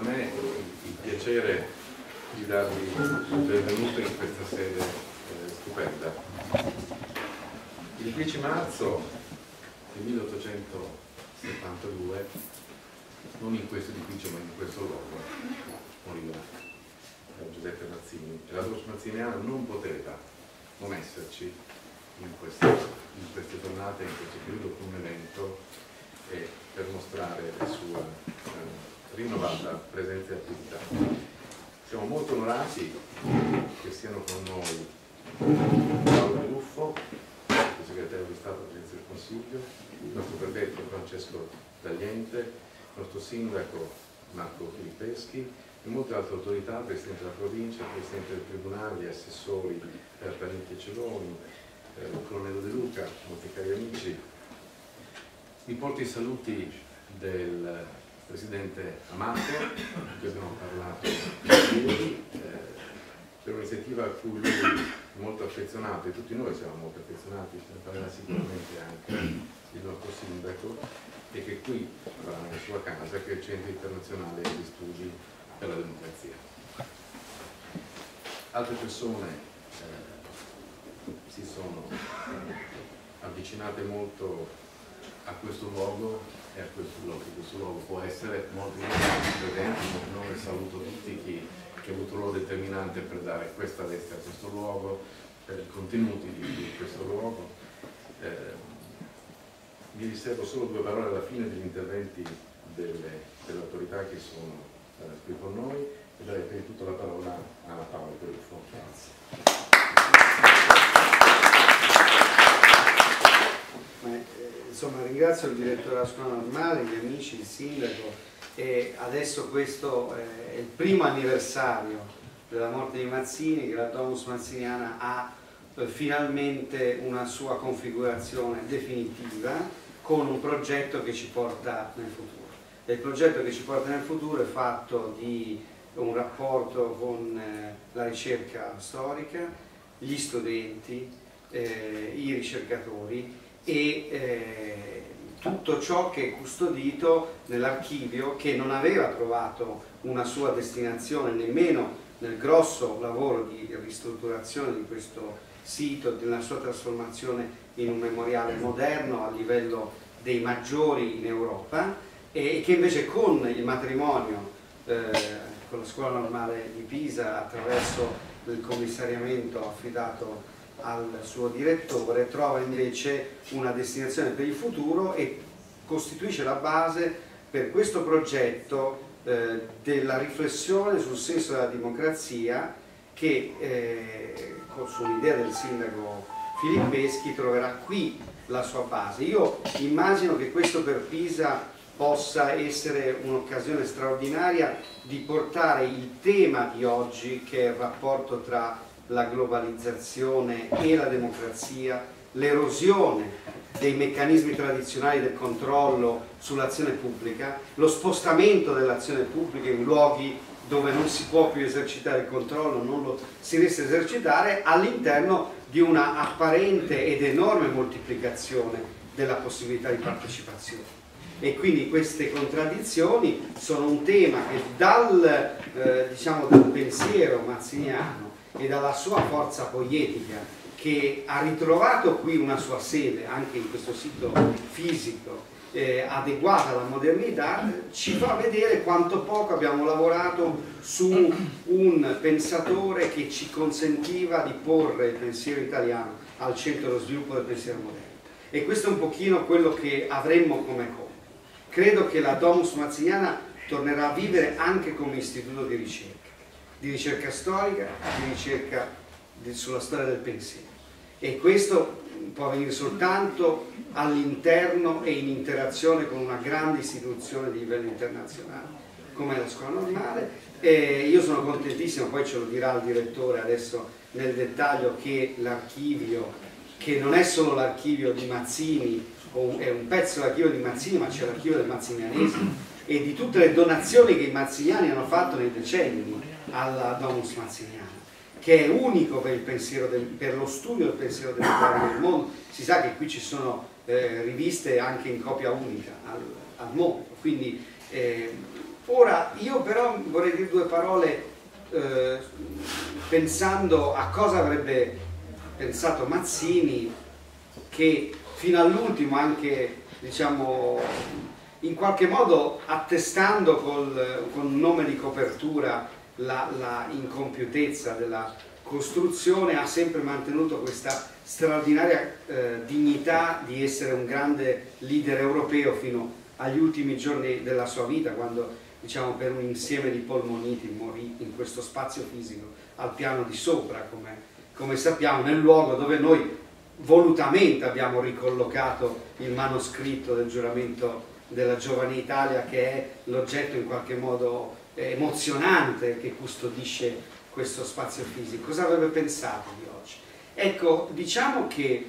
me il piacere di darvi il benvenuto in questa sede stupenda. Il 10 marzo del 1872, non in questo edificio ma in questo luogo, moriva Giuseppe Mazzini, e la Domus Mazziniana non poteva non esserci in queste giornate, in questo periodo, con un evento per mostrare la sua rinnovata presenza e attività. Siamo molto onorati che siano con noi Paolo Ruffo, il segretario di Stato della Presidenza del Consiglio, il nostro prefetto Francesco Tagliente, il nostro sindaco Marco Filippeschi e molte altre autorità, il Presidente della Provincia, il Presidente del Tribunale, gli assessori Parenti e Celoni, il Colonnello De Luca, molti cari amici. Vi porto i saluti del Presidente Amato, di cui abbiamo parlato ieri, per un'iniziativa a cui lui è molto affezionato, e tutti noi siamo molto affezionati, ce ne parlerà sicuramente anche il nostro sindaco, e che qui farà nella sua casa, che è il Centro Internazionale di Studi per la Democrazia. Altre persone si sono avvicinate molto a questo luogo e a questo luogo può essere molto presenti. Io saluto tutti chi ha avuto un ruolo determinante per dare questa veste a questo luogo, per i contenuti di questo luogo. Vi riservo solo due parole alla fine degli interventi delle autorità che sono qui con noi e darei per tutto la parola a Paolo Ruffo. Grazie. Insomma, ringrazio il direttore della scuola normale, gli amici, il sindaco, e adesso questo è il primo anniversario della morte di Mazzini, che la Domus Mazziniana ha finalmente una sua configurazione definitiva con un progetto che ci porta nel futuro. E il progetto che ci porta nel futuro è fatto di un rapporto con la ricerca storica, gli studenti, i ricercatori e tutto ciò che è custodito nell'archivio, che non aveva trovato una sua destinazione nemmeno nel grosso lavoro di ristrutturazione di questo sito, della sua trasformazione in un memoriale moderno a livello dei maggiori in Europa, e che invece con il matrimonio con la scuola normale di Pisa, attraverso il commissariamento affidato al suo direttore, trova invece una destinazione per il futuro e costituisce la base per questo progetto della riflessione sul senso della democrazia che su un'idea del sindaco Filippeschi troverà qui la sua base. Io immagino che questo per Pisa possa essere un'occasione straordinaria di portare il tema di oggi, che è il rapporto tra la globalizzazione e la democrazia, l'erosione dei meccanismi tradizionali del controllo sull'azione pubblica, lo spostamento dell'azione pubblica in luoghi dove non si può più esercitare il controllo, non lo si riesce a esercitare, all'interno di una apparente ed enorme moltiplicazione della possibilità di partecipazione. E quindi queste contraddizioni sono un tema che dal pensiero mazziniano e dalla sua forza poetica, che ha ritrovato qui una sua sede anche in questo sito fisico adeguata alla modernità, ci fa vedere quanto poco abbiamo lavorato su un pensatore che ci consentiva di porre il pensiero italiano al centro dello sviluppo del pensiero moderno. E questo è un pochino quello che avremmo come compito. Credo che la Domus Mazziniana tornerà a vivere anche come istituto di ricerca storica, di ricerca sulla storia del pensiero. E questo può avvenire soltanto all'interno e in interazione con una grande istituzione di livello internazionale come la scuola normale. E io sono contentissimo, poi ce lo dirà il direttore adesso nel dettaglio, che l'archivio, che non è solo l'archivio di Mazzini, è un pezzo dell'archivio di Mazzini, ma c'è l'archivio del mazzinianesimo e di tutte le donazioni che i mazziniani hanno fatto nei decenni alla Domus Mazziniana, che è unico per il pensiero per lo studio del pensiero democratico nel mondo. Si sa che qui ci sono riviste anche in copia unica al mondo, quindi Ora, io però vorrei dire due parole pensando a cosa avrebbe pensato Mazzini, che fino all'ultimo anche, diciamo, in qualche modo attestando con un nome di copertura la incompiutezza della costruzione, ha sempre mantenuto questa straordinaria dignità di essere un grande leader europeo fino agli ultimi giorni della sua vita, quando, diciamo, per un insieme di polmoniti morì in questo spazio fisico al piano di sopra, come sappiamo, nel luogo dove noi volutamente abbiamo ricollocato il manoscritto del giuramento della giovane Italia, che è l'oggetto in qualche modo emozionante che custodisce questo spazio fisico. Cosa avrebbe pensato di oggi? Ecco, diciamo che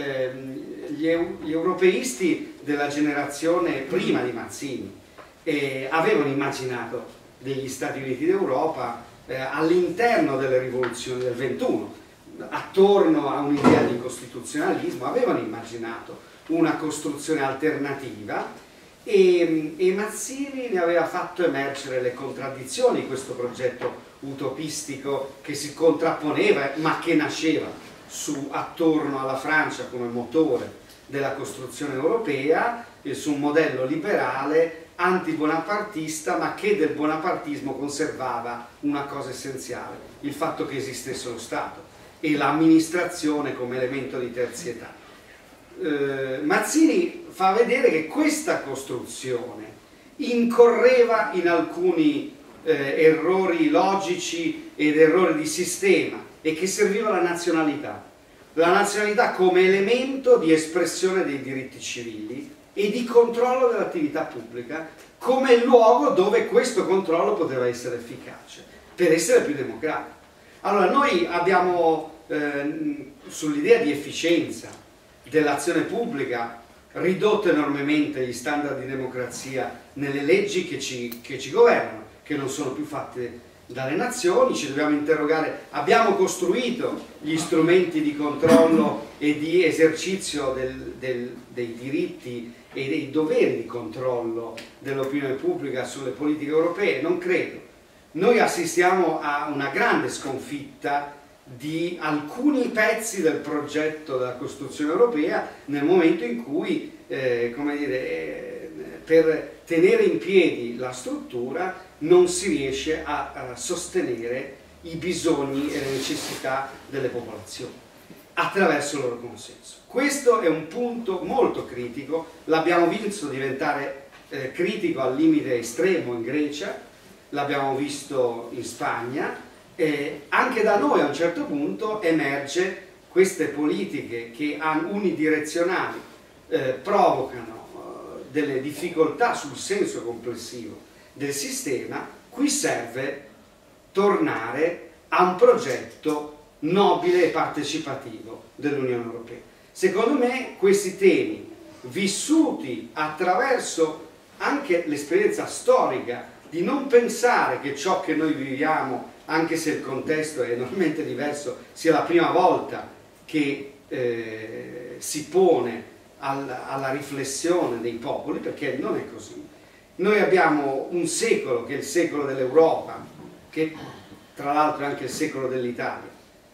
gli europeisti della generazione prima di Mazzini avevano immaginato degli Stati Uniti d'Europa all'interno delle rivoluzioni del 21, attorno a un'idea di costituzionalismo, avevano immaginato una costruzione alternativa, e Mazzini ne aveva fatto emergere le contraddizioni di questo progetto utopistico che si contrapponeva ma che nasceva attorno alla Francia come motore della costruzione europea, su un modello liberale anti-bonapartista, ma che del bonapartismo conservava una cosa essenziale: il fatto che esistesse lo Stato e l'amministrazione come elemento di terzietà. Mazzini fa vedere che questa costruzione incorreva in alcuni errori logici ed errori di sistema, e che serviva la nazionalità come elemento di espressione dei diritti civili e di controllo dell'attività pubblica, come luogo dove questo controllo poteva essere efficace per essere più democratico. Allora, noi abbiamo sull'idea di efficienza dell'azione pubblica ridotto enormemente gli standard di democrazia nelle leggi che ci governano, che non sono più fatte dalle nazioni. Ci dobbiamo interrogare: abbiamo costruito gli strumenti di controllo e di esercizio dei diritti e dei doveri di controllo dell'opinione pubblica sulle politiche europee? Non credo. Noi assistiamo a una grande sconfitta di alcuni pezzi del progetto della Costituzione europea, nel momento in cui, come dire, per tenere in piedi la struttura non si riesce a sostenere i bisogni e le necessità delle popolazioni attraverso il loro consenso. Questo è un punto molto critico, l'abbiamo visto diventare critico al limite estremo in Grecia, l'abbiamo visto in Spagna. Anche da noi a un certo punto emerge queste politiche che unidirezionali provocano delle difficoltà sul senso complessivo del sistema. Qui serve tornare a un progetto nobile e partecipativo dell'Unione Europea. Secondo me questi temi, vissuti attraverso anche l'esperienza storica di non pensare che ciò che noi viviamo, anche se il contesto è enormemente diverso, sia la prima volta che si pone alla riflessione dei popoli, perché non è così. Noi abbiamo un secolo che è il secolo dell'Europa, che tra l'altro è anche il secolo dell'Italia,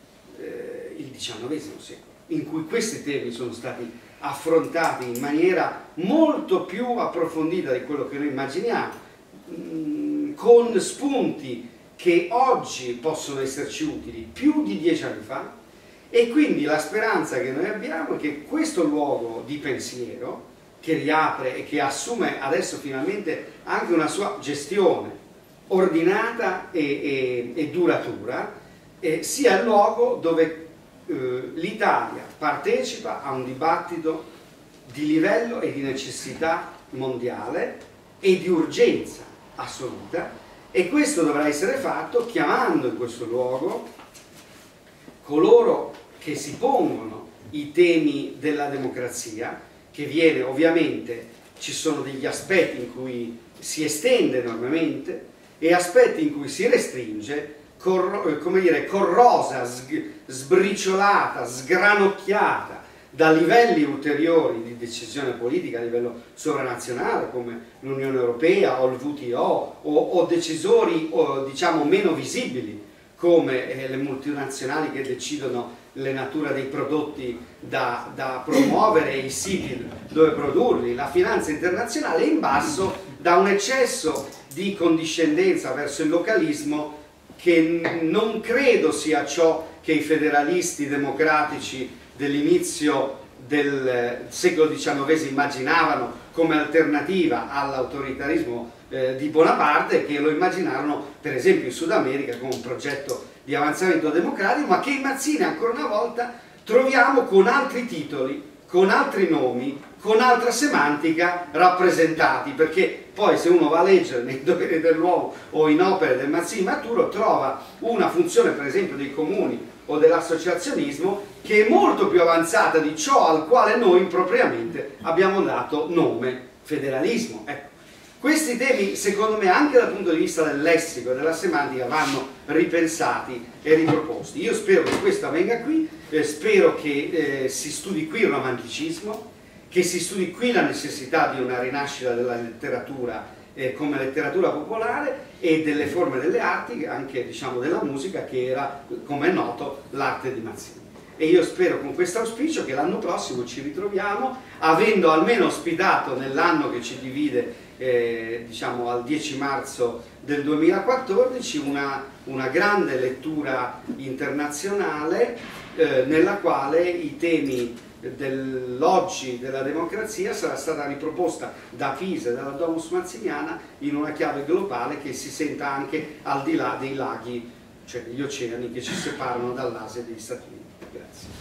il XIX secolo, in cui questi temi sono stati affrontati in maniera molto più approfondita di quello che noi immaginiamo, con spunti che oggi possono esserci utili più di 10 anni fa. E quindi la speranza che noi abbiamo è che questo luogo di pensiero, che riapre e che assume adesso finalmente anche una sua gestione ordinata e duratura, sia il luogo dove l'Italia partecipa a un dibattito di livello e di necessità mondiale e di urgenza assoluta, e questo dovrà essere fatto chiamando in questo luogo coloro che si pongono i temi della democrazia, che viene ovviamente, ci sono degli aspetti in cui si estende enormemente e aspetti in cui si restringe, come dire, corrosa, sbriciolata, sgranocchiata da livelli ulteriori di decisione politica a livello sovranazionale come l'Unione Europea o il WTO o decisori diciamo meno visibili come le multinazionali che decidono le nature dei prodotti da promuovere, i siti dove produrli, la finanza internazionale, in basso da un eccesso di condiscendenza verso il localismo che non credo sia ciò che i federalisti democratici dell'inizio del secolo XIX immaginavano come alternativa all'autoritarismo di Bonaparte, che lo immaginarono per esempio in Sud America come un progetto di avanzamento democratico, ma che in Mazzini ancora una volta troviamo con altri titoli, con altri nomi, con altra semantica rappresentati, perché poi se uno va a leggere nei Doveri dell'uomo o in opere del Mazzini maturo trova una funzione per esempio dei comuni o dell'associazionismo che è molto più avanzata di ciò al quale noi impropriamente abbiamo dato nome federalismo. Ecco. Questi temi, secondo me, anche dal punto di vista del lessico e della semantica, vanno ripensati e riproposti. Io spero che questo avvenga qui, spero che si studi qui il romanticismo, che si studi qui la necessità di una rinascita della letteratura come letteratura popolare e delle forme delle arti, anche diciamo della musica, che era, come è noto, l'arte di Mazzini. E io spero con questo auspicio che l'anno prossimo ci ritroviamo, avendo almeno ospitato nell'anno che ci divide diciamo al 10 marzo del 2014 una grande lettura internazionale nella quale i temi dell'oggi della democrazia sarà stata riproposta da Pisa e dalla Domus Mazziniana in una chiave globale che si senta anche al di là dei laghi, cioè degli oceani che ci separano dall'Asia e degli Stati Uniti. Grazie.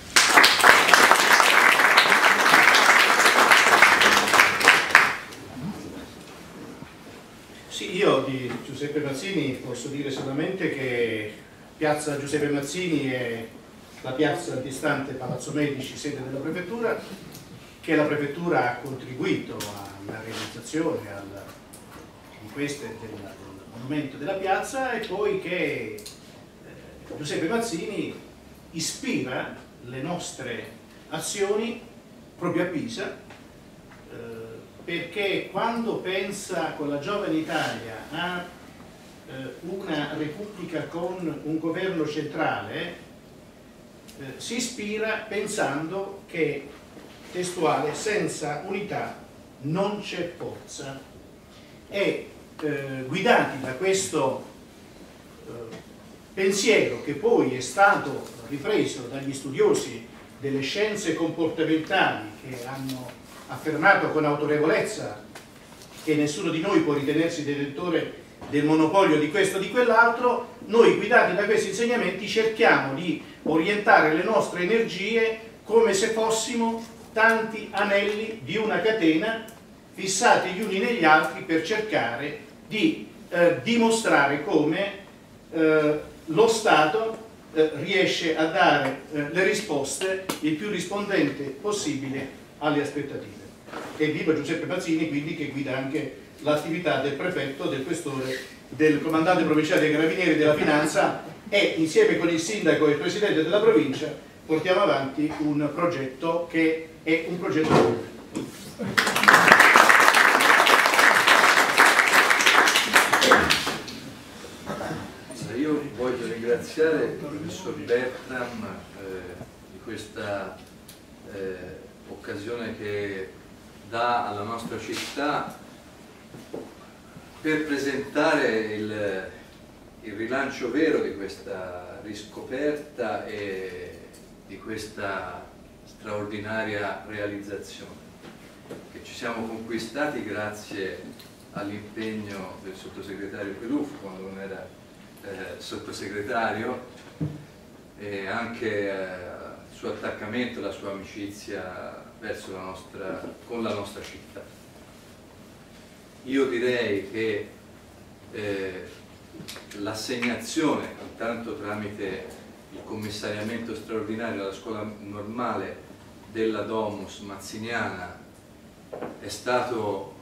Sì, io di Giuseppe Mazzini posso dire solamente che Piazza Giuseppe Mazzini è la piazza antistante Palazzo Medici, sede della prefettura, che la prefettura ha contribuito alla realizzazione di questo del monumento della piazza, e poi che Giuseppe Mazzini ispira le nostre azioni proprio a Pisa, perché quando pensa con la giovane Italia a una repubblica con un governo centrale, si ispira pensando che, testuale, senza unità non c'è forza, e guidati da questo pensiero, che poi è stato ripreso dagli studiosi delle scienze comportamentali, che hanno affermato con autorevolezza che nessuno di noi può ritenersi detentore del monopolio di questo o di quell'altro, noi, guidati da questi insegnamenti, cerchiamo di orientare le nostre energie come se fossimo tanti anelli di una catena fissati gli uni negli altri, per cercare di dimostrare come lo Stato riesce a dare le risposte il più rispondente possibile alle aspettative. E viva Giuseppe Mazzini, quindi, che guida anche l'attività del prefetto, del questore, del comandante provinciale dei carabinieri, della finanza, e insieme con il sindaco e il presidente della provincia portiamo avanti un progetto che è un progetto comune. Io voglio ringraziare il professor Bertram di questa occasione che dà alla nostra città per presentare il rilancio vero di questa riscoperta e di questa straordinaria realizzazione che ci siamo conquistati grazie all'impegno del sottosegretario Peluffo quando non era sottosegretario, e anche il suo attaccamento, la sua amicizia verso con la nostra città. Io direi che l'assegnazione, intanto tramite il commissariamento straordinario alla scuola normale della Domus Mazziniana, è stato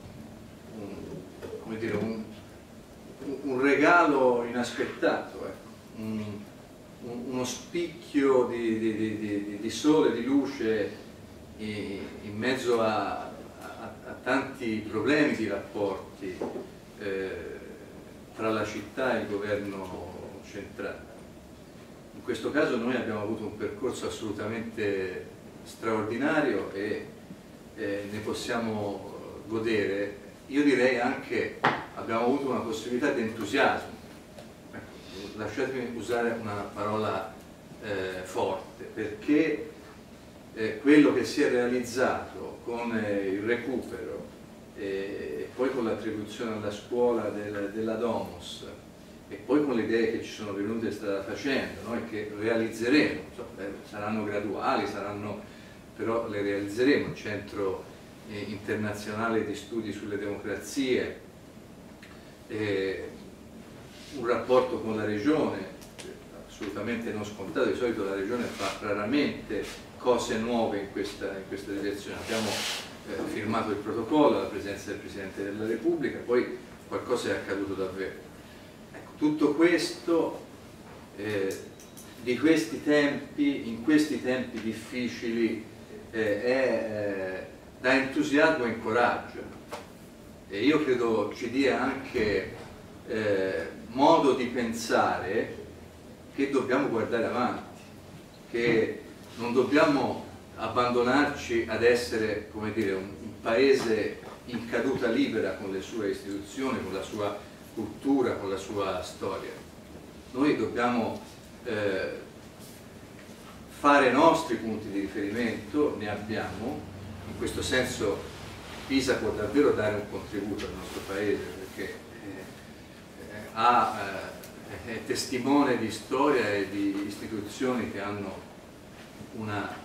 un regalo inaspettato, uno spicchio di sole, di luce in mezzo a tanti problemi di rapporti tra la città e il governo centrale. In questo caso noi abbiamo avuto un percorso assolutamente straordinario e ne possiamo godere. Io direi anche abbiamo avuto una possibilità di entusiasmo. Ecco, lasciatemi usare una parola forte, perché quello che si è realizzato con il recupero e poi con l'attribuzione alla scuola della Domus e poi con le idee che ci sono venute e strada facendo, no? E che realizzeremo, saranno graduali, però le realizzeremo, il Centro Internazionale di Studi sulle Democrazie, un rapporto con la Regione, assolutamente non scontato. Di solito la Regione fa raramente cose nuove in questa direzione. Abbiamo firmato il protocollo alla presenza del Presidente della Repubblica, poi qualcosa è accaduto davvero. Ecco, tutto questo di questi tempi, in questi tempi difficili, dà entusiasmo e incoraggio, e io credo ci dia anche modo di pensare che dobbiamo guardare avanti, che non dobbiamo abbandonarci ad essere, come dire, un paese in caduta libera con le sue istituzioni, con la sua cultura, con la sua storia. Noi dobbiamo fare nostri punti di riferimento, ne abbiamo. In questo senso Pisa può davvero dare un contributo al nostro paese, perché è testimone di storia e di istituzioni che hanno una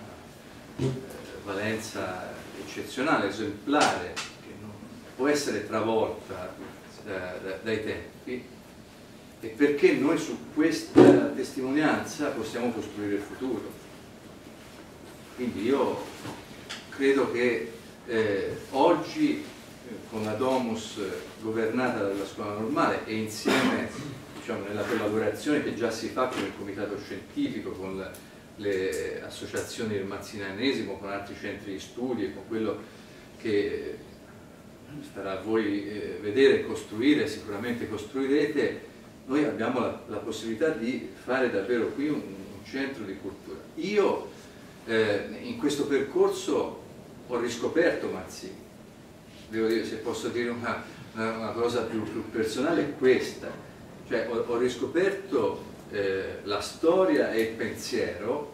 valenza eccezionale, esemplare, che non può essere travolta dai tempi, e perché noi su questa testimonianza possiamo costruire il futuro. Quindi io credo che oggi, con la Domus governata dalla scuola normale e insieme, diciamo, nella collaborazione che già si fa con il comitato scientifico, con le associazioni del Mazzinianesimo, con altri centri di studi e con quello che starà a voi vedere e costruire, sicuramente costruirete, noi abbiamo la possibilità di fare davvero qui un centro di cultura. Io in questo percorso ho riscoperto Mazzini, devo dire, se posso dire una cosa più personale, è questa, cioè ho riscoperto la storia e il pensiero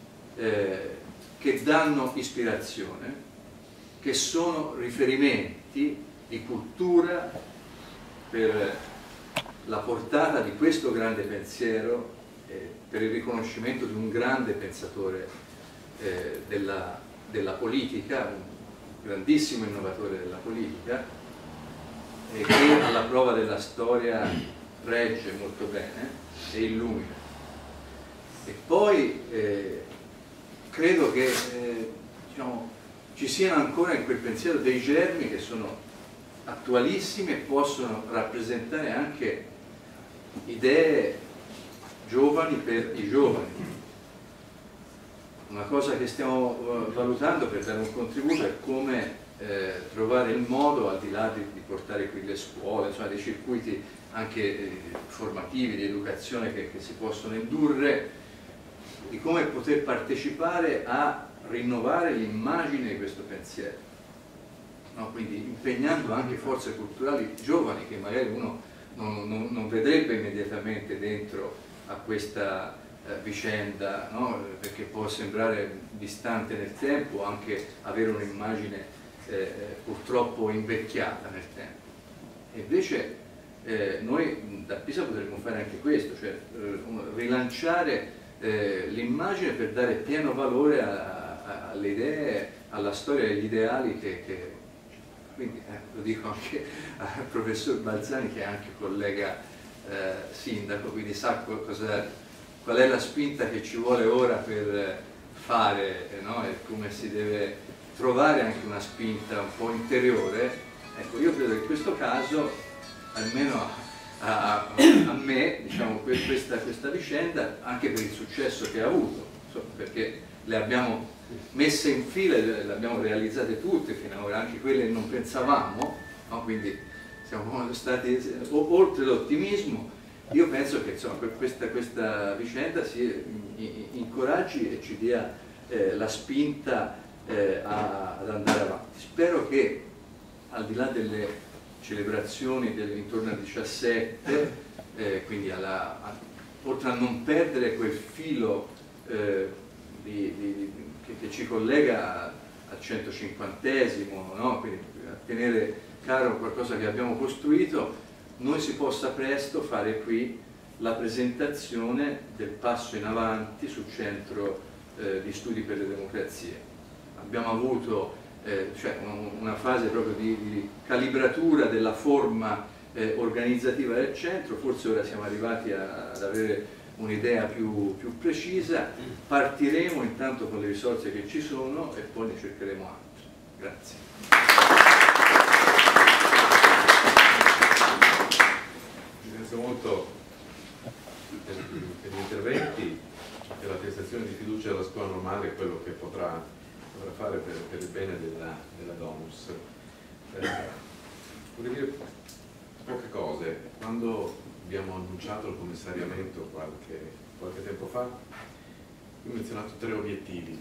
che danno ispirazione, che sono riferimenti di cultura per la portata di questo grande pensiero, per il riconoscimento di un grande pensatore della politica, un grandissimo innovatore della politica, che alla prova della storia regge molto bene e illumina. E poi credo che diciamo, ci siano ancora in quel pensiero dei germi che sono attualissimi e possono rappresentare anche idee giovani per i giovani. Una cosa che stiamo valutando per dare un contributo è come trovare il modo, al di là di portare qui le scuole, insomma, dei circuiti anche formativi, di educazione che si possono indurre, di come poter partecipare a rinnovare l'immagine di questo pensiero, no? Quindi impegnando anche forze culturali giovani che magari uno non vedrebbe immediatamente dentro a questa vicenda, no? Perché può sembrare distante nel tempo, anche avere un'immagine purtroppo invecchiata nel tempo. E invece noi da Pisa potremmo fare anche questo, cioè rilanciare l'immagine per dare pieno valore alle idee, alla storia e agli ideali che quindi lo dico anche al professor Balzani, che è anche collega sindaco, quindi sa qual è la spinta che ci vuole ora per fare, no? E come si deve trovare anche una spinta un po' interiore. Ecco, io credo che in questo caso, almeno a me, diciamo, questa vicenda, anche per il successo che ha avuto, insomma, perché le abbiamo messe in fila, le abbiamo realizzate tutte fino ad ora, anche quelle che non pensavamo, no? Quindi siamo stati oltre l'ottimismo. Io penso che insomma, questa vicenda si incoraggi e ci dia la spinta ad andare avanti. Spero che al di là delle celebrazioni intorno al 17, quindi oltre a non perdere quel filo che ci collega al 150esimo, no? Quindi a tenere caro qualcosa che abbiamo costruito, noi si possa presto fare qui la presentazione del passo in avanti sul centro di studi per le democrazie. Abbiamo avuto una fase proprio di calibratura della forma organizzativa del centro, forse ora siamo arrivati ad avere un'idea più precisa, partiremo intanto con le risorse che ci sono e poi ne cercheremo altre. Grazie. Ringrazio molto per gli interventi e l'attestazione di fiducia della scuola normale è quello che potrà fare per il bene della Domus. Vorrei dire poche cose. Quando abbiamo annunciato il commissariamento qualche tempo fa, io ho menzionato 3 obiettivi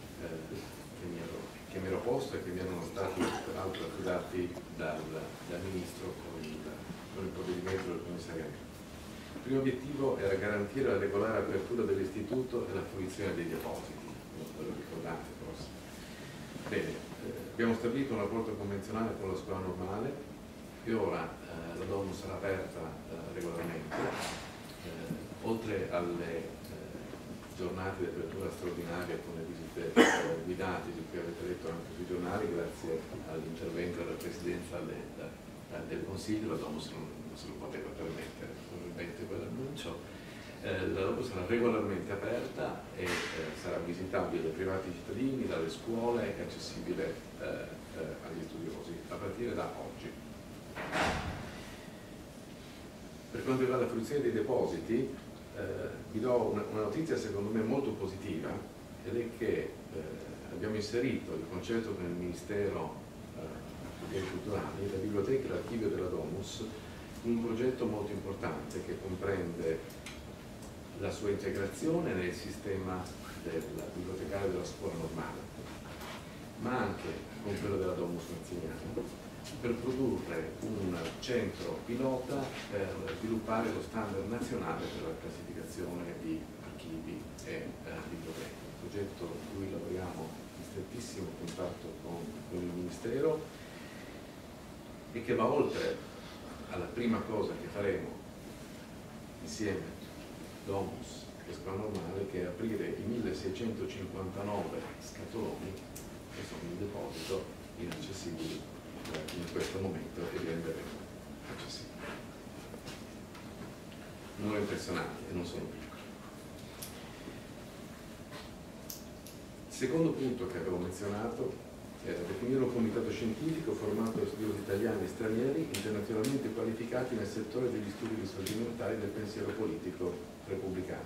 che mi ero posto e che mi erano stati peraltro affidati dal Ministro con il provvedimento del commissariamento. Il primo obiettivo era garantire la regolare apertura dell'istituto e la fruizione dei depositi, ve lo ricordate forse? Bene, abbiamo stabilito un rapporto convenzionale con la scuola normale e ora la Domus sarà aperta regolarmente, oltre alle giornate di apertura straordinaria con le visite guidate di cui avete letto anche sui giornali, grazie all'intervento della Presidenza del Consiglio. La Domus non se lo poteva permettere, probabilmente quell'annuncio. La Domus sarà regolarmente aperta e sarà visitabile dai privati cittadini, dalle scuole e accessibile agli studiosi a partire da oggi. Per quanto riguarda la fruizione dei depositi, vi do una notizia secondo me molto positiva, ed è che abbiamo inserito il concetto con il Ministero dei Beni Culturali, la biblioteca e l'archivio della Domus, in un progetto molto importante che comprende la sua integrazione nel sistema del bibliotecario della scuola normale, ma anche con quello della Domus Mazziniana, per produrre un centro pilota per sviluppare lo standard nazionale per la classificazione di archivi e biblioteche. Un progetto su cui lavoriamo in strettissimo contatto con il Ministero e che va oltre alla prima cosa che faremo insieme Domus e scuola normale, che è aprire i 1659 scatoloni che sono in deposito inaccessibili in questo momento e li renderemo accessibili. Numero impressionanti e non sono piccoli. Il secondo punto che avevo menzionato era definire un comitato scientifico formato da studiosi italiani e stranieri internazionalmente qualificati nel settore degli studi risorgimentali del pensiero politico repubblicano.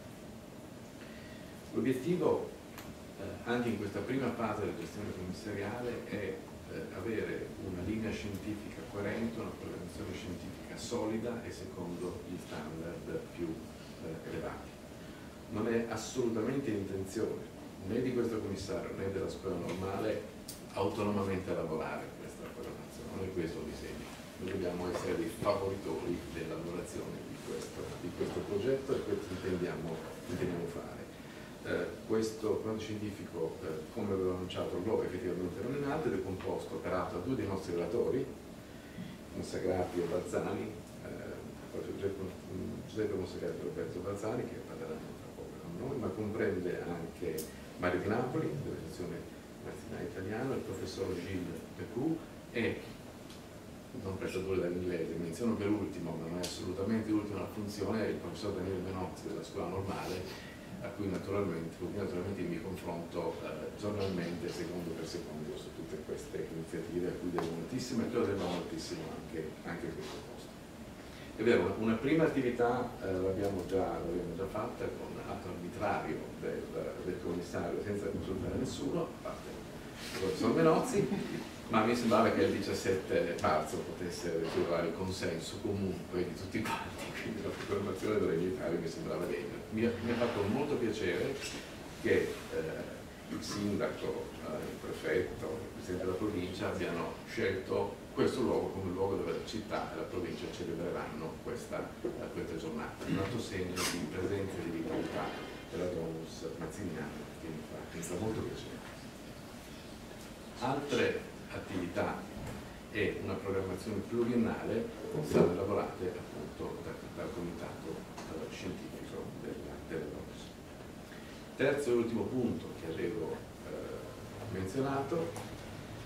L'obiettivo anche in questa prima fase della gestione commissariale è avere una linea scientifica coerente, una programmazione scientifica solida e secondo gli standard più elevati. Non è assolutamente intenzione né di questo commissario né della scuola normale autonomamente lavorare questa programmazione, non è questo il disegno. Noi dobbiamo essere dei favoritori dell'elaborazione di questo progetto e questo intendiamo fare. Questo piano scientifico, come avevo annunciato, lo effettivamente nominato ed è composto peraltro da 2 dei nostri relatori, Monsagrati e Balzani, Giuseppe Monsagrati e Roberto Balzani, che parleranno tra poco con noi, ma comprende anche Mario Di Napoli, della sezione nazionale italiana, il professor Gilles Pecou e non prestatore dall'inglese, menziono per ultimo, ma non è assolutamente l'ultima la funzione, è il professor Daniele Benozzi della scuola normale, a cui naturalmente mi confronto giornalmente, secondo per secondo, su tutte queste iniziative a cui devo moltissimo e che lo devo moltissimo anche in questo posto. È vero, una prima attività l'abbiamo già fatta con atto arbitrario del commissario senza consultare nessuno, a parte il professor Menozzi, ma mi sembrava che il 17 marzo potesse trovare il consenso comunque di tutti quanti, quindi la programmazione delle militari mi sembrava degna. Mi ha fatto molto piacere che il sindaco, il prefetto, il presidente della provincia abbiano scelto questo luogo come luogo dove la città e la provincia celebreranno questa giornata, un altro segno di presenza e di vitalità della Domus mazziniana che mi fa molto piacere. Altre attività e una programmazione pluriennale saranno lavorate appunto dal comitato scientifico della Domus. Terzo e ultimo punto che avevo menzionato,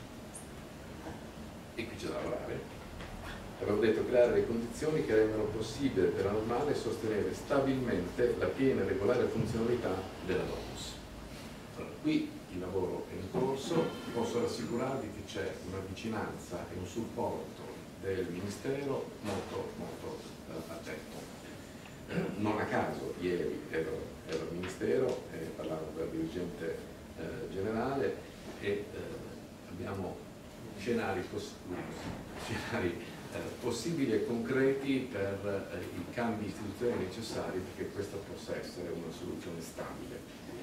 e qui c'è da lavorare, avevo detto creare le condizioni che rendano possibile per la Normale sostenere stabilmente la piena e regolare funzionalità della Domus. Allora, qui il lavoro è in corso, posso rassicurarvi che c'è una vicinanza e un supporto del Ministero molto attento. Non a caso ieri ero al Ministero e parlavo con la dirigente generale e abbiamo scenari possibili e concreti per i cambi istituzionali necessari perché questa possa essere una soluzione stabile.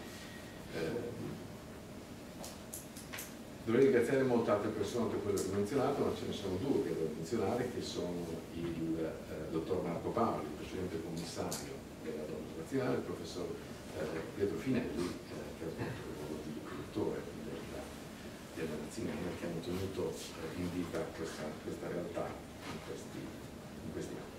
Dovrei ringraziare molte altre persone per quello che ho menzionato, ma ce ne sono due che devo menzionare, che sono il dottor Marco Paoli, il precedente commissario della Domus nazionale, il professor Pietro Finelli, che ha svolto il ruolo di direttore della Mazziniana, che hanno tenuto in vita questa realtà in questi anni.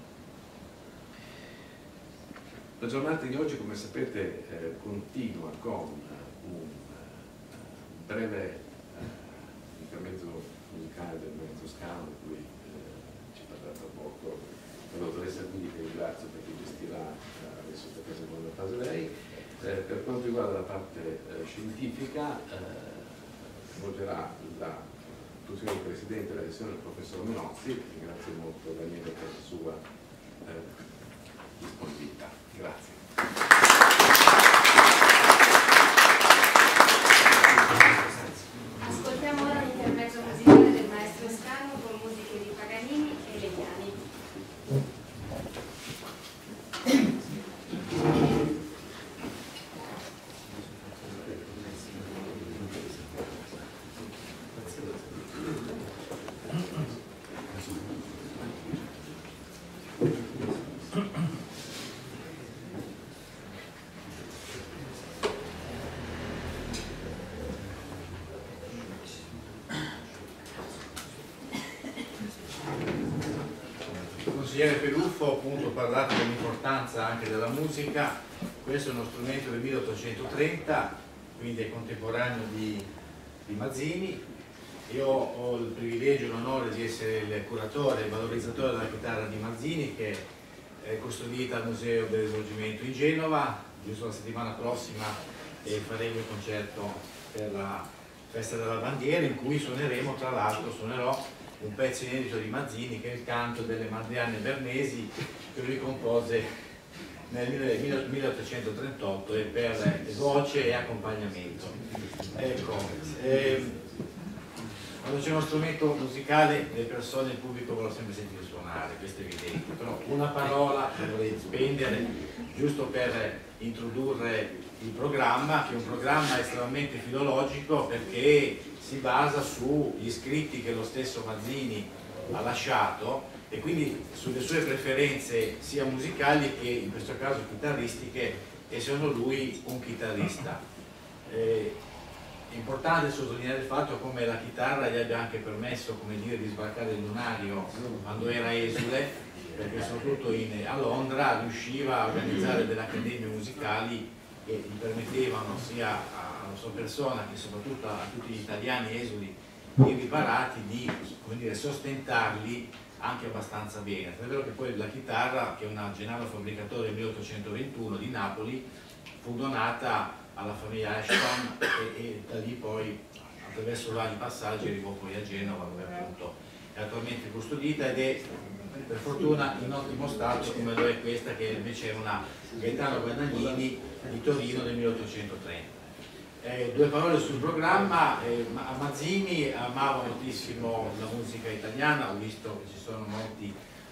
La giornata di oggi, come sapete, continua con un breve intermezzo musicale del Mezzoscalo, di cui ci parlerà tra poco la dottoressa Guidi, che ringrazio perché gestirà adesso per la seconda fase lei. Per quanto riguarda la parte scientifica, svolgerà la funzione di Presidente della lezione del professor Menozzi. Ringrazio molto Daniele per la sua disponibilità. Grazie. Ascoltiamo ora l'intermezzo musicale del maestro Scano con musiche di Paganini e Legnani. Consigliere Peruffo ha appunto parlato dell'importanza anche della musica. Questo è uno strumento del 1830, quindi è contemporaneo di Mazzini. Io ho il privilegio e l'onore di essere il curatore e il valorizzatore della chitarra di Mazzini, che è custodita al Museo del Risorgimento in Genova. Giusto la settimana prossima faremo il concerto per la Festa della Bandiera, in cui suoneremo, tra l'altro suonerò un pezzo inedito di Mazzini, che è il canto delle Mardiane Bernesi, che lui compose nel 1838 e per voce e accompagnamento. Ecco, quando c'è uno strumento musicale le persone, il pubblico vuole sempre sentire suonare, questo è evidente, però una parola che vorrei spendere giusto per introdurre il programma, che è un programma estremamente filologico perché si basa sugli scritti che lo stesso Mazzini ha lasciato e quindi sulle sue preferenze sia musicali che in questo caso chitarristiche, e sono lui un chitarrista. È importante sottolineare il fatto come la chitarra gli abbia anche permesso, come dire, di sbarcare il lunario quando era esule, perché soprattutto a Londra riusciva a organizzare delle accademie musicali che gli permettevano sia alla sua persona che soprattutto a tutti gli italiani esuli irriparati di, come dire, sostentarli anche abbastanza bene. È vero che poi la chitarra, che è una Gennaro Fabbricatore del 1821 di Napoli, fu donata alla famiglia Ashton e da lì poi attraverso vari passaggi arrivò poi a Genova, dove appunto è attualmente custodita ed è per fortuna in ottimo stato come lo è questa, che invece è una Gaetano Guadagnini di Torino del 1830. Due parole sul programma. Mazzini amava moltissimo la musica italiana, ho visto che ci sono molti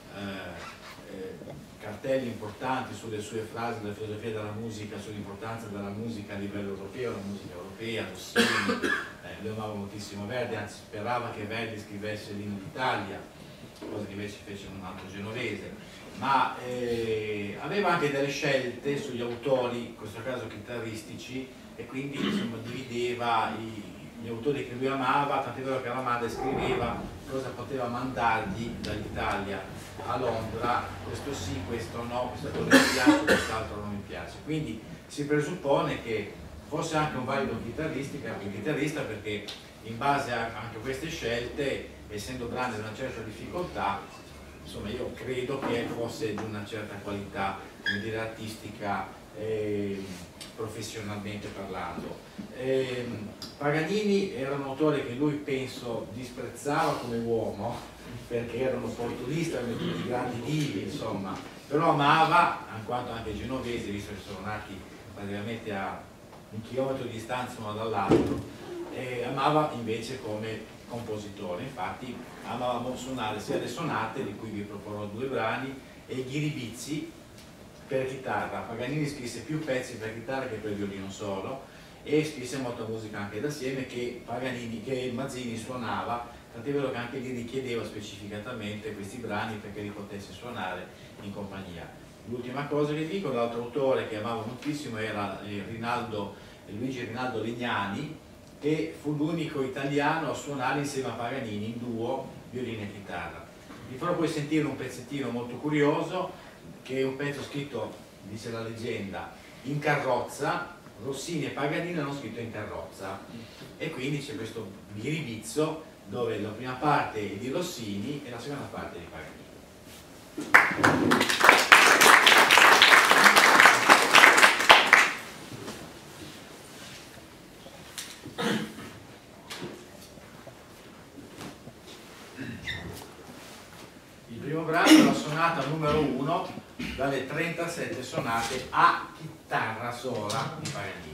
cartelli importanti sulle sue frasi della filosofia della musica, sull'importanza della musica a livello europeo, la musica europea, Rossini, lui amava moltissimo Verdi, anzi sperava che Verdi scrivesse l'Inno d'Italia, cosa che invece fece un altro genovese, ma aveva anche delle scelte sugli autori, in questo caso chitarristici, e quindi insomma divideva gli autori che lui amava, tant'è vero che alla madre scriveva cosa poteva mandargli dall'Italia a Londra, questo sì, questo no, questo mi piace, quest'altro non mi piace. Quindi si presuppone che fosse anche un valido chitarrista, perché in base anche a queste scelte, essendo grande di una certa difficoltà, insomma io credo che fosse di una certa qualità, come dire, artistica, professionalmente parlando. Paganini era un autore che lui penso disprezzava come uomo, perché era un opportunista come tutti i grandi divi, insomma, però amava, in quanto anche i genovesi, visto che sono nati praticamente a 1 chilometro di distanza uno dall'altro, amava invece come compositore. Infatti amavamo suonare sia le sonate, di cui vi proporrò 2 brani, e i ghiribizzi per chitarra. Paganini scrisse più pezzi per chitarra che per violino solo, e scrisse molta musica anche da assieme che Mazzini suonava, tant'è vero che anche gli richiedeva specificatamente questi brani perché li potesse suonare in compagnia. L'ultima cosa che dico, l'altro autore che amava moltissimo era Luigi Rinaldo Legnani, che fu l'unico italiano a suonare insieme a Paganini in duo violino e chitarra. Vi farò poi sentire un pezzettino molto curioso, che è un pezzo scritto, dice la leggenda, in carrozza. Rossini e Paganini hanno scritto in carrozza, e quindi c'è questo ghiribizzo dove la prima parte è di Rossini e la seconda parte è di Paganini. Il primo brano è la sonata numero 1 dalle 37 sonate a chitarra sola di Paganini.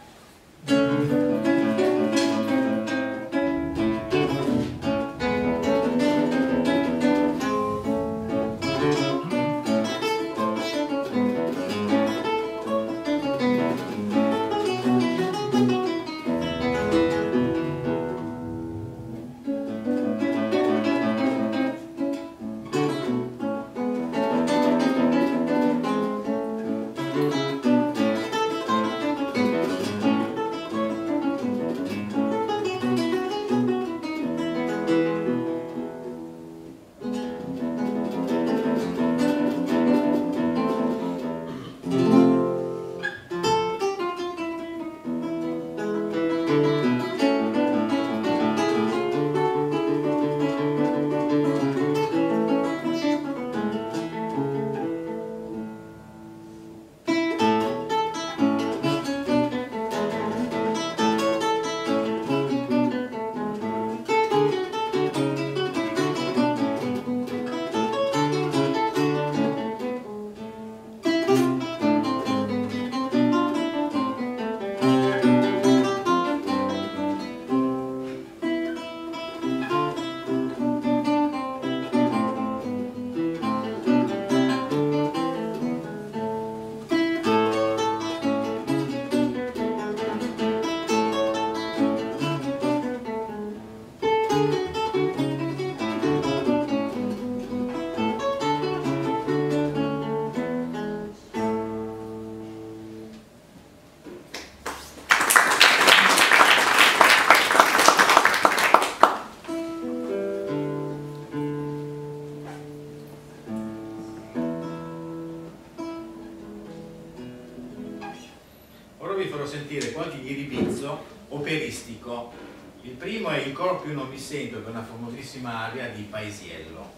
Sentire qualche ghiribizzo operistico. Il primo è Il cor più non mi sento, che è una famosissima aria di Paesiello.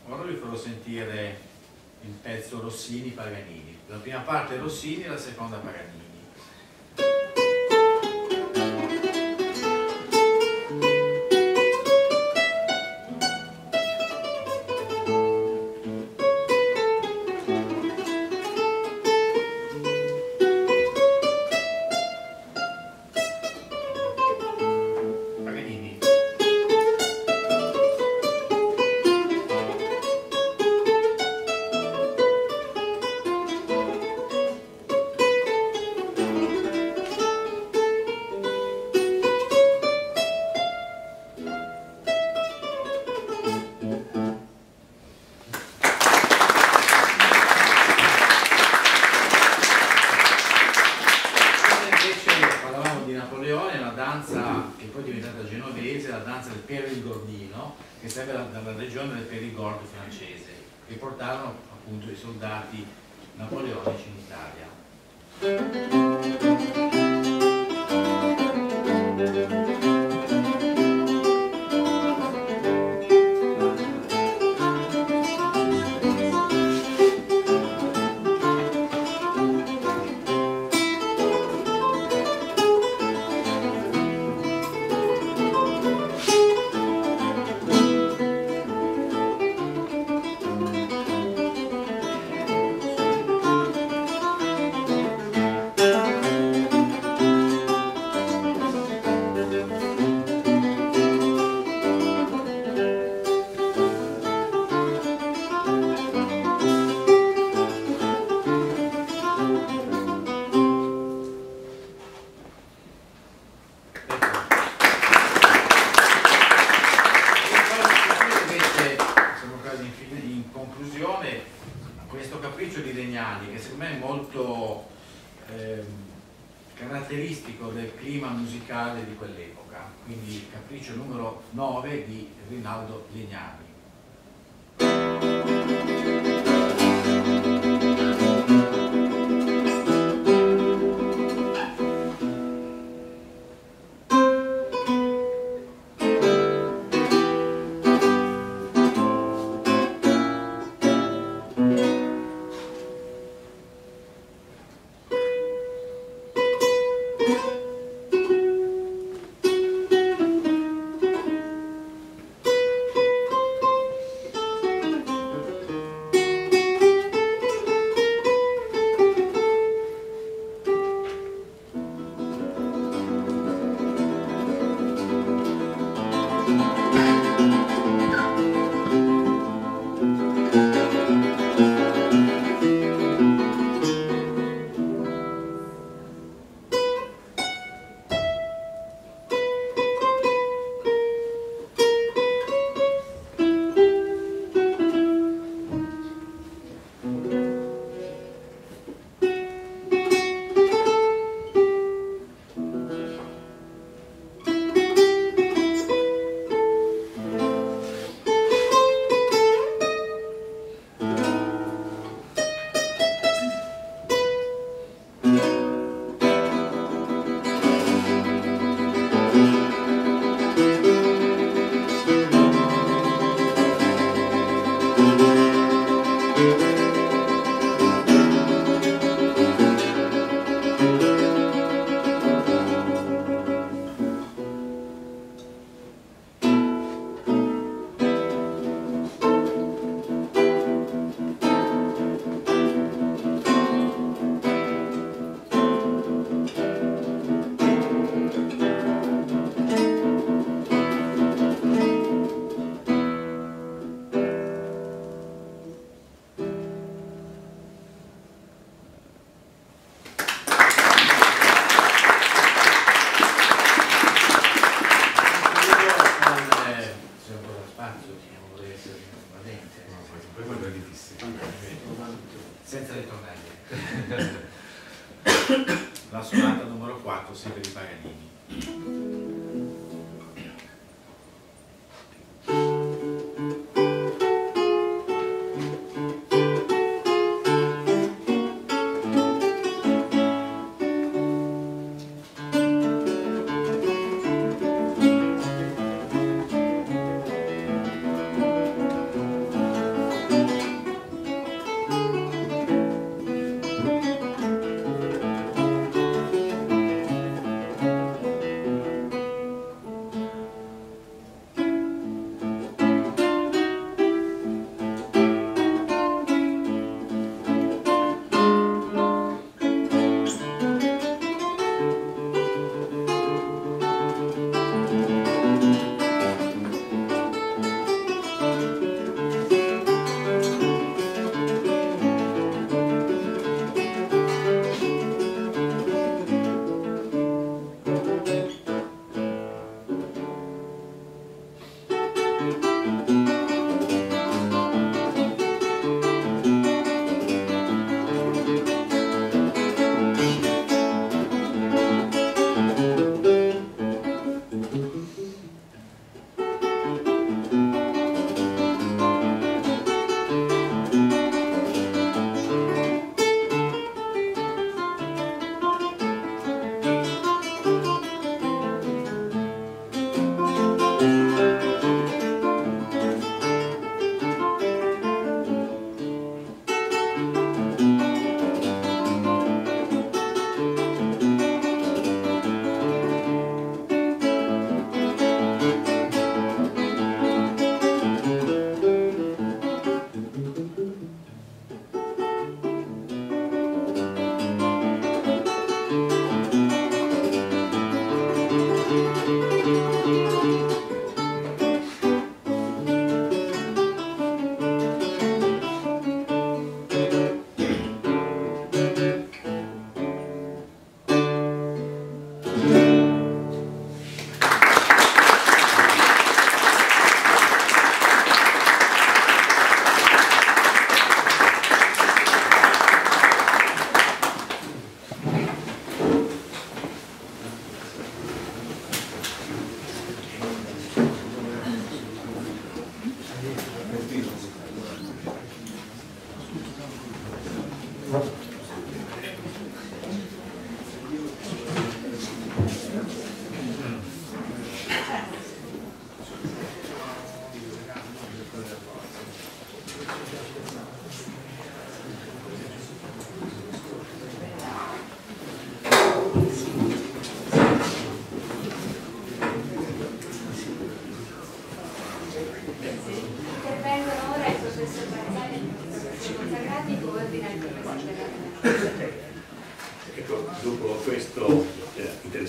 Ora vi farò sentire il pezzo Rossini Paganini. La prima parte Rossini e la seconda Paganini. Che serve dalla regione del Perigord francese, che portarono appunto i soldati napoleonici in Italia. Caratteristico del clima musicale di quell'epoca, quindi il capriccio numero 9 di Rinaldo Legnani. Senza ritornelli. La sonata numero 4, sempre di Paganini.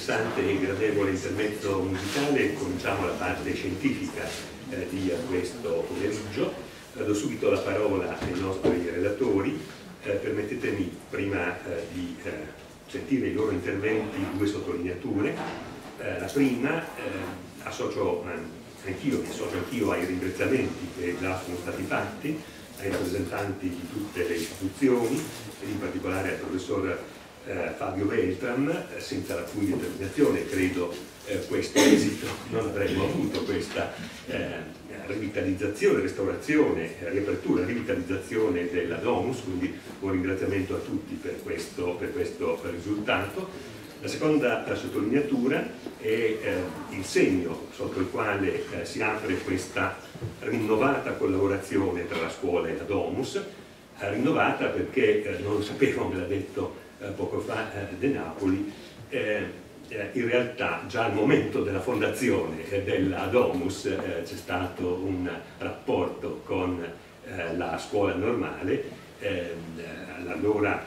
interessante e gradevole intermezzo musicale. Cominciamo la parte scientifica di questo pomeriggio. Do subito la parola ai nostri relatori. Permettetemi, prima di sentire i loro interventi, due sottolineature. La prima, mi associo anch'io ai ringraziamenti che già sono stati fatti ai rappresentanti di tutte le istituzioni, e in particolare al professor Fabio Beltram, senza la cui determinazione credo questo esito non avremmo avuto, questa rivitalizzazione, restaurazione, riapertura, rivitalizzazione della Domus, quindi un ringraziamento a tutti per questo risultato. La seconda sottolineatura è il segno sotto il quale si apre questa rinnovata collaborazione tra la scuola e la Domus, rinnovata perché, non lo sapevo, me l'ha detto poco fa De Napoli, in realtà già al momento della fondazione della Domus c'è stato un rapporto con la scuola normale, allora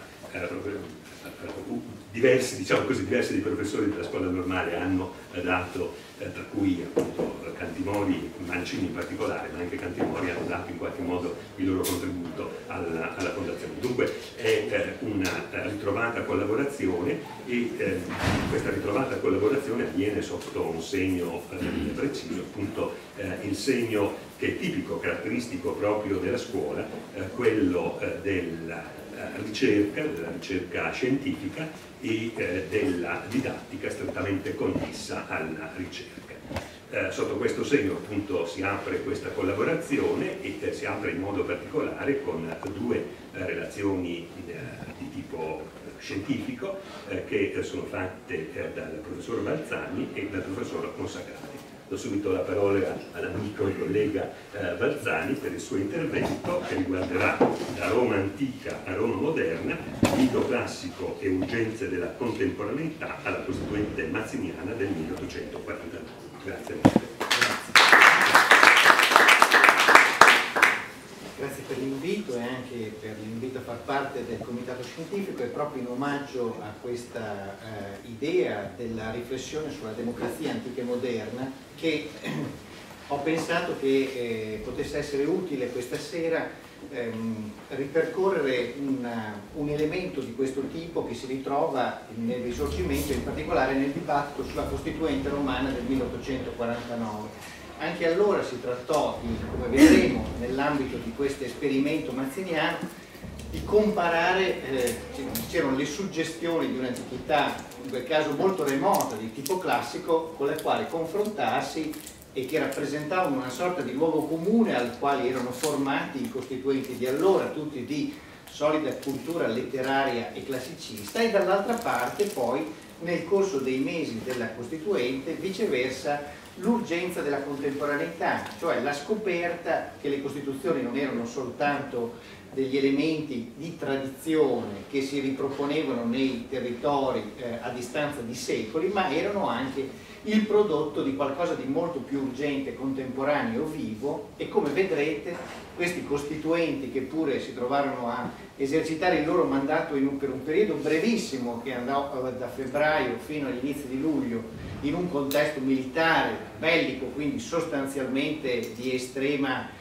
diversi dei professori della scuola normale hanno dato, tra cui appunto Cantimori, Mancini in particolare, ma anche Cantimori, hanno dato in qualche modo il loro contributo alla fondazione. Dunque è una ritrovata collaborazione, e questa ritrovata collaborazione avviene sotto un segno preciso, appunto il segno che è tipico, caratteristico proprio della scuola, quello della ricerca scientifica e della didattica strettamente connessa alla ricerca. Sotto questo segno appunto si apre questa collaborazione, e si apre in modo particolare con due relazioni di tipo scientifico che sono fatte dal professor Balzani e dal professor Consacrati. Do subito la parola all'amico e collega Balzani per il suo intervento, che riguarderà da Roma antica a Roma moderna, mito classico e urgenze della contemporaneità alla Costituente mazziniana del 1849. Grazie mille. Grazie per l'invito e anche per l'invito a far parte del comitato scientifico, e proprio in omaggio a questa idea della riflessione sulla democrazia antica e moderna che ho pensato che potesse essere utile questa sera ripercorrere un elemento di questo tipo che si ritrova nel Risorgimento, in particolare nel dibattito sulla Costituente romana del 1849. Anche allora si trattò, come vedremo nell'ambito di questo esperimento mazziniano, di comparare, c'erano le suggestioni di un'antichità, in quel caso molto remota, di tipo classico, con le quali confrontarsi, e che rappresentavano una sorta di luogo comune al quale erano formati i costituenti di allora, tutti di solida cultura letteraria e classicista, e dall'altra parte poi nel corso dei mesi della Costituente viceversa l'urgenza della contemporaneità, cioè la scoperta che le Costituzioni non erano soltanto degli elementi di tradizione che si riproponevano nei territori a distanza di secoli, ma erano anche il prodotto di qualcosa di molto più urgente, contemporaneo, vivo, e come vedrete questi costituenti, che pure si trovarono a esercitare il loro mandato per un periodo brevissimo che andò da febbraio fino agli inizi di luglio, in un contesto militare, bellico, quindi sostanzialmente di estrema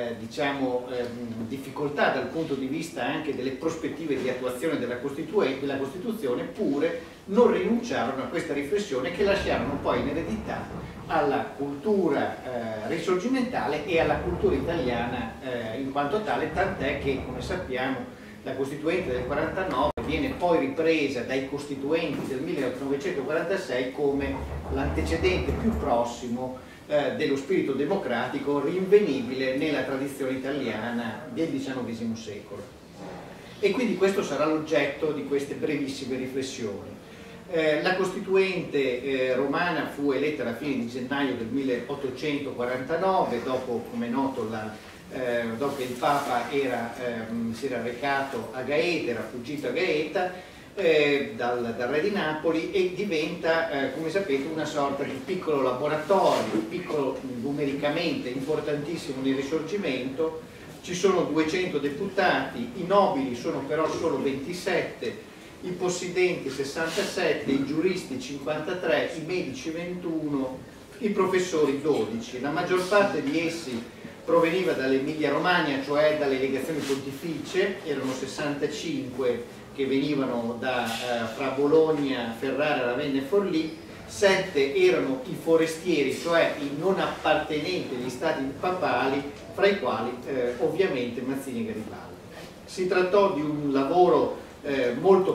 difficoltà dal punto di vista anche delle prospettive di attuazione della Costituzione, pure non rinunciarono a questa riflessione, che lasciarono poi in eredità alla cultura risorgimentale e alla cultura italiana in quanto tale, tant'è che, come sappiamo, la Costituente del 49 viene poi ripresa dai Costituenti del 1946 come l'antecedente più prossimo dello spirito democratico rinvenibile nella tradizione italiana del XIX secolo. E quindi questo sarà l'oggetto di queste brevissime riflessioni. La Costituente romana fu eletta alla fine di gennaio del 1849, dopo, come è noto, dopo che il Papa si era recato a Gaeta, era fuggito a Gaeta dal re di Napoli, e diventa, come sapete, una sorta di piccolo laboratorio, piccolo numericamente, importantissimo nel Risorgimento. Ci sono 200 deputati, i nobili sono però solo 27, i possidenti 67, i giuristi 53, i medici 21, i professori 12. La maggior parte di essi proveniva dall'Emilia Romagna, cioè dalle legazioni pontificie, erano 65 che venivano fra Bologna, Ferrara, Ravenna e Forlì, 7 erano i forestieri, cioè i non appartenenti agli stati papali, fra i quali ovviamente Mazzini e Garibaldi. Si trattò di un lavoro molto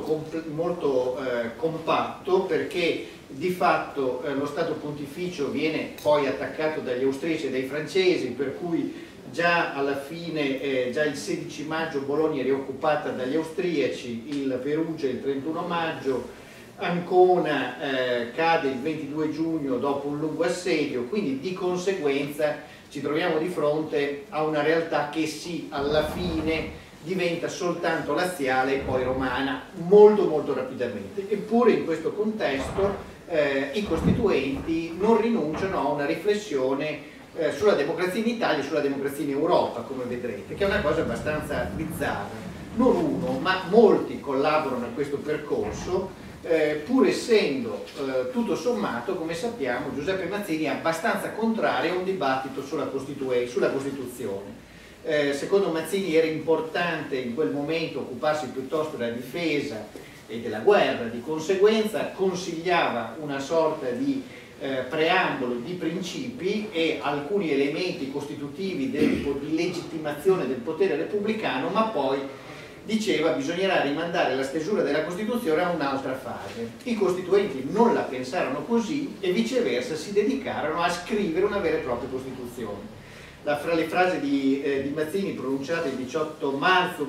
compatto, perché di fatto lo Stato Pontificio viene poi attaccato dagli austriaci e dai francesi, per cui già alla fine, già il 16 maggio Bologna è rioccupata dagli austriaci, il Perugia il 31 maggio, Ancona cade il 22 giugno dopo un lungo assedio, quindi di conseguenza ci troviamo di fronte a una realtà che sì, alla fine diventa soltanto laziale e poi romana, molto rapidamente. Eppure in questo contesto i costituenti non rinunciano a una riflessione sulla democrazia in Italia e sulla democrazia in Europa, come vedrete, che è una cosa abbastanza bizzarra. Non uno, ma molti collaborano a questo percorso, pur essendo tutto sommato, come sappiamo, Giuseppe Mazzini è abbastanza contrario a un dibattito sulla Costituzione. Secondo Mazzini era importante in quel momento occuparsi piuttosto della difesa e della guerra, di conseguenza consigliava una sorta di preambolo di principi e alcuni elementi costitutivi di legittimazione del potere repubblicano, ma poi diceva bisognerà rimandare la stesura della Costituzione a un'altra fase. I costituenti non la pensarono così e viceversa si dedicarono a scrivere una vera e propria Costituzione. Fra le frasi di Mazzini pronunciate il 18 marzo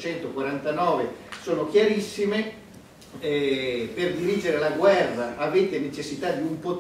1849 sono chiarissime. Per dirigere la guerra avete necessità di un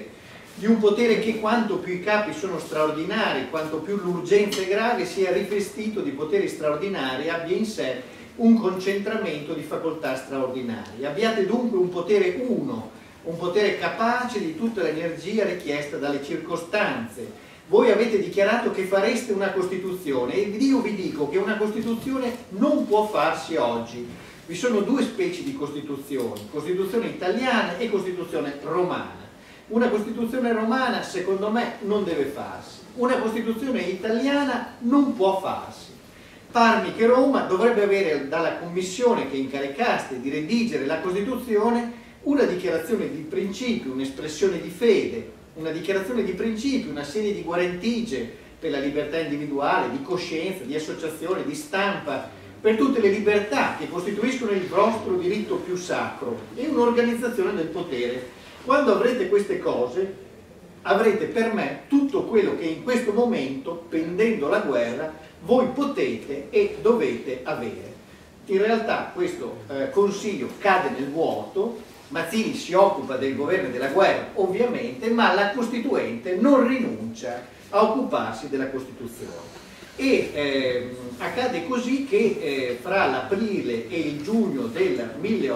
potere che quanto più i capi sono straordinari, quanto più l'urgenza è grave, sia rivestito di poteri straordinari, abbia in sé un concentramento di facoltà straordinarie. Abbiate dunque un potere uno, un potere capace di tutta l'energia richiesta dalle circostanze. Voi avete dichiarato che fareste una Costituzione e io vi dico che una Costituzione non può farsi oggi. Vi sono due specie di Costituzioni, Costituzione italiana e Costituzione romana. Una Costituzione romana, secondo me, non deve farsi. Una Costituzione italiana non può farsi. Parmi che Roma dovrebbe avere dalla commissione che incaricaste di redigere la Costituzione una dichiarazione di principi, un'espressione di fede, una dichiarazione di principi, una serie di guarentigie per la libertà individuale, di coscienza, di associazione, di stampa, per tutte le libertà che costituiscono il vostro diritto più sacro e un'organizzazione del potere. Quando avrete queste cose, avrete per me tutto quello che in questo momento, pendendo la guerra, voi potete e dovete avere. In realtà questo consiglio cade nel vuoto. Mazzini si occupa del governo e della guerra, ovviamente, ma la Costituente non rinuncia a occuparsi della Costituzione. E accade così che fra l'aprile e il giugno del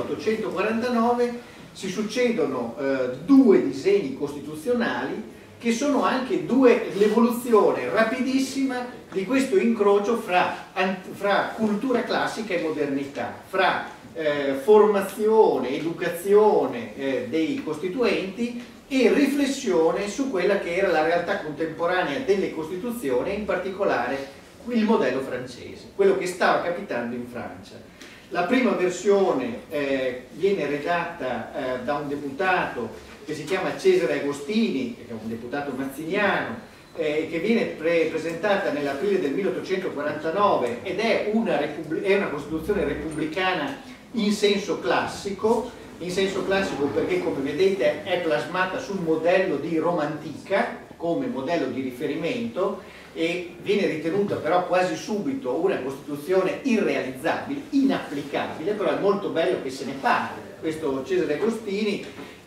1849 si succedono due disegni costituzionali che sono anche l'evoluzione rapidissima di questo incrocio fra cultura classica e modernità, fra formazione, educazione dei costituenti e riflessione su quella che era la realtà contemporanea delle Costituzioni, in particolare il modello francese, quello che stava capitando in Francia. La prima versione viene redatta da un deputato che si chiama Cesare Agostini, che è un deputato mazziniano, che viene presentata nell'aprile del 1849 ed è una Costituzione repubblicana in senso classico perché, come vedete, è plasmata sul modello di Roma antica come modello di riferimento e viene ritenuta però quasi subito una Costituzione irrealizzabile, inapplicabile, però è molto bello che se ne parli. Questo Cesare Agostini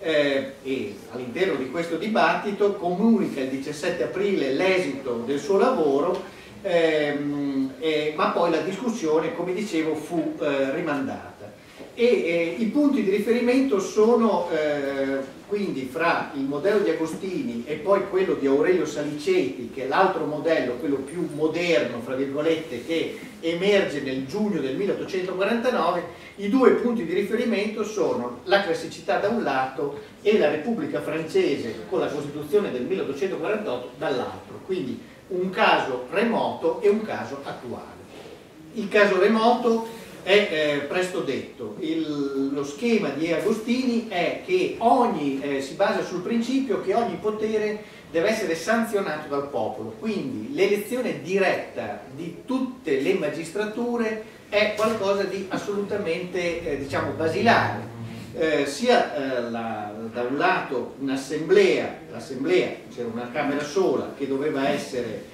e all'interno di questo dibattito comunica il 17 aprile l'esito del suo lavoro, ma poi la discussione, come dicevo, fu rimandata. I punti di riferimento sono quindi fra il modello di Agostini e poi quello di Aurelio Saliceti, che è l'altro modello, quello più moderno, fra virgolette, che emerge nel giugno del 1849. I due punti di riferimento sono la classicità da un lato e la Repubblica francese con la Costituzione del 1848 dall'altro, quindi un caso remoto e un caso attuale. Il caso remoto è presto detto. Lo schema di Agostini è che si basa sul principio che ogni potere deve essere sanzionato dal popolo, quindi l'elezione diretta di tutte le magistrature è qualcosa di assolutamente diciamo basilare. Sia da un lato un'assemblea, c'era una Camera sola che doveva essere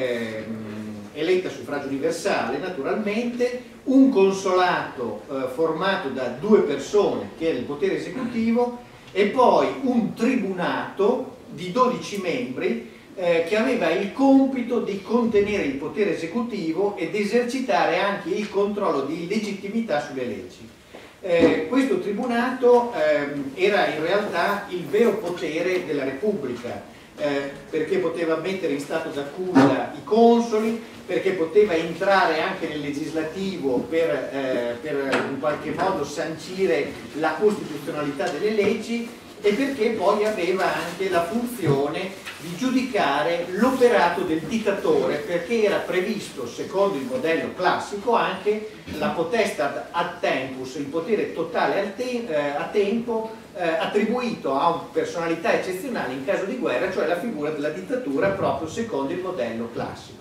eletta a suffragio universale naturalmente, un consolato formato da 2 persone che era il potere esecutivo e poi un tribunato di 12 membri che aveva il compito di contenere il potere esecutivo ed esercitare anche il controllo di legittimità sulle leggi. Questo tribunato era in realtà il vero potere della Repubblica, perché poteva mettere in stato d'accusa i consoli, perché poteva entrare anche nel legislativo per in qualche modo sancire la costituzionalità delle leggi e perché poi aveva anche la funzione di giudicare l'operato del dittatore, perché era previsto, secondo il modello classico, anche la potestas ad tempus, il potere totale a tempo attribuito a personalità eccezionali in caso di guerra, cioè la figura della dittatura proprio secondo il modello classico.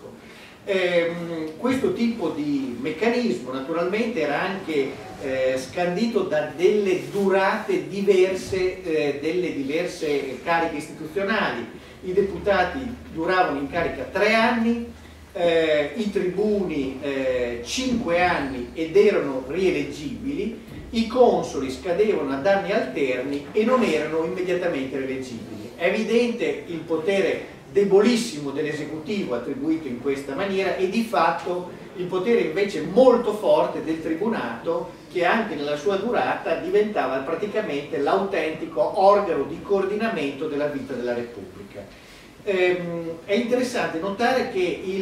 Questo tipo di meccanismo naturalmente era anche scandito da delle durate diverse delle diverse cariche istituzionali. I deputati duravano in carica 3 anni, i tribuni 5 anni ed erano rieleggibili, i consoli scadevano ad anni alterni e non erano immediatamente rieleggibili. È evidente il potere debolissimo dell'esecutivo attribuito in questa maniera e di fatto il potere invece molto forte del tribunato, che anche nella sua durata diventava praticamente l'autentico organo di coordinamento della vita della Repubblica. È interessante notare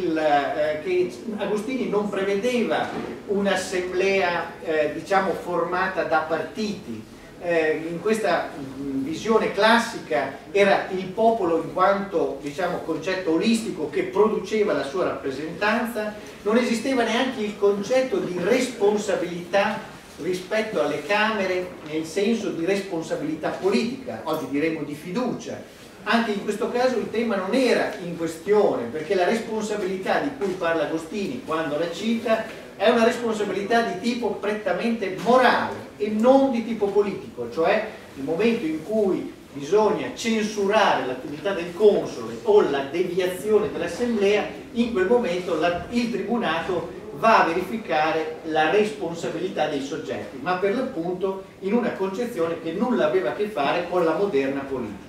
che Agostini non prevedeva un'assemblea diciamo formata da partiti. In questa visione classica era il popolo in quanto diciamo concetto olistico che produceva la sua rappresentanza, non esisteva neanche il concetto di responsabilità rispetto alle Camere nel senso di responsabilità politica, oggi diremmo di fiducia. Anche in questo caso il tema non era in questione, perché la responsabilità di cui parla Agostini quando la cita è una responsabilità di tipo prettamente morale e non di tipo politico, cioè il momento in cui bisogna censurare l'attività del console o la deviazione dell'assemblea, in quel momento il tribunato va a verificare la responsabilità dei soggetti, ma per l'appunto in una concezione che nulla aveva a che fare con la moderna politica.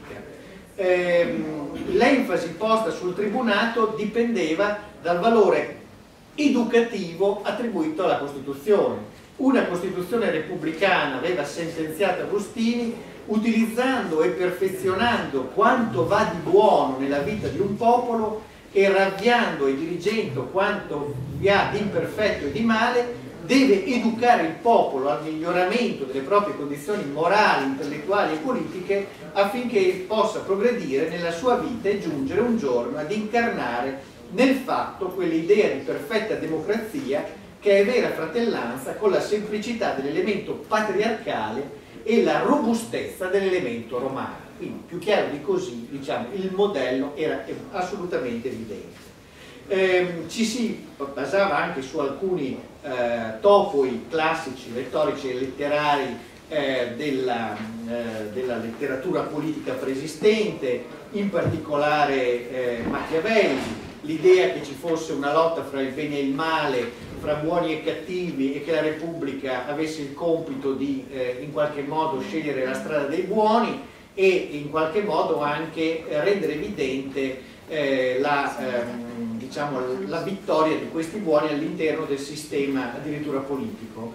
L'enfasi posta sul tribunato dipendeva dal valore educativo attribuito alla Costituzione. Una Costituzione repubblicana aveva sentenziato Agostini utilizzando e perfezionando quanto va di buono nella vita di un popolo e ravviando e dirigendo quanto vi ha di imperfetto e di male, deve educare il popolo al miglioramento delle proprie condizioni morali, intellettuali e politiche affinché possa progredire nella sua vita e giungere un giorno ad incarnare nel fatto quell'idea di perfetta democrazia che è vera fratellanza con la semplicità dell'elemento patriarcale e la robustezza dell'elemento romano. Quindi più chiaro di così, diciamo, il modello era assolutamente evidente. Ci si basava anche su alcuni topoi classici, retorici e letterari della letteratura politica preesistente, in particolare Machiavelli, l'idea che ci fosse una lotta fra il bene e il male, fra buoni e cattivi e che la Repubblica avesse il compito di in qualche modo scegliere la strada dei buoni e in qualche modo anche rendere evidente diciamo, la vittoria di questi buoni all'interno del sistema addirittura politico.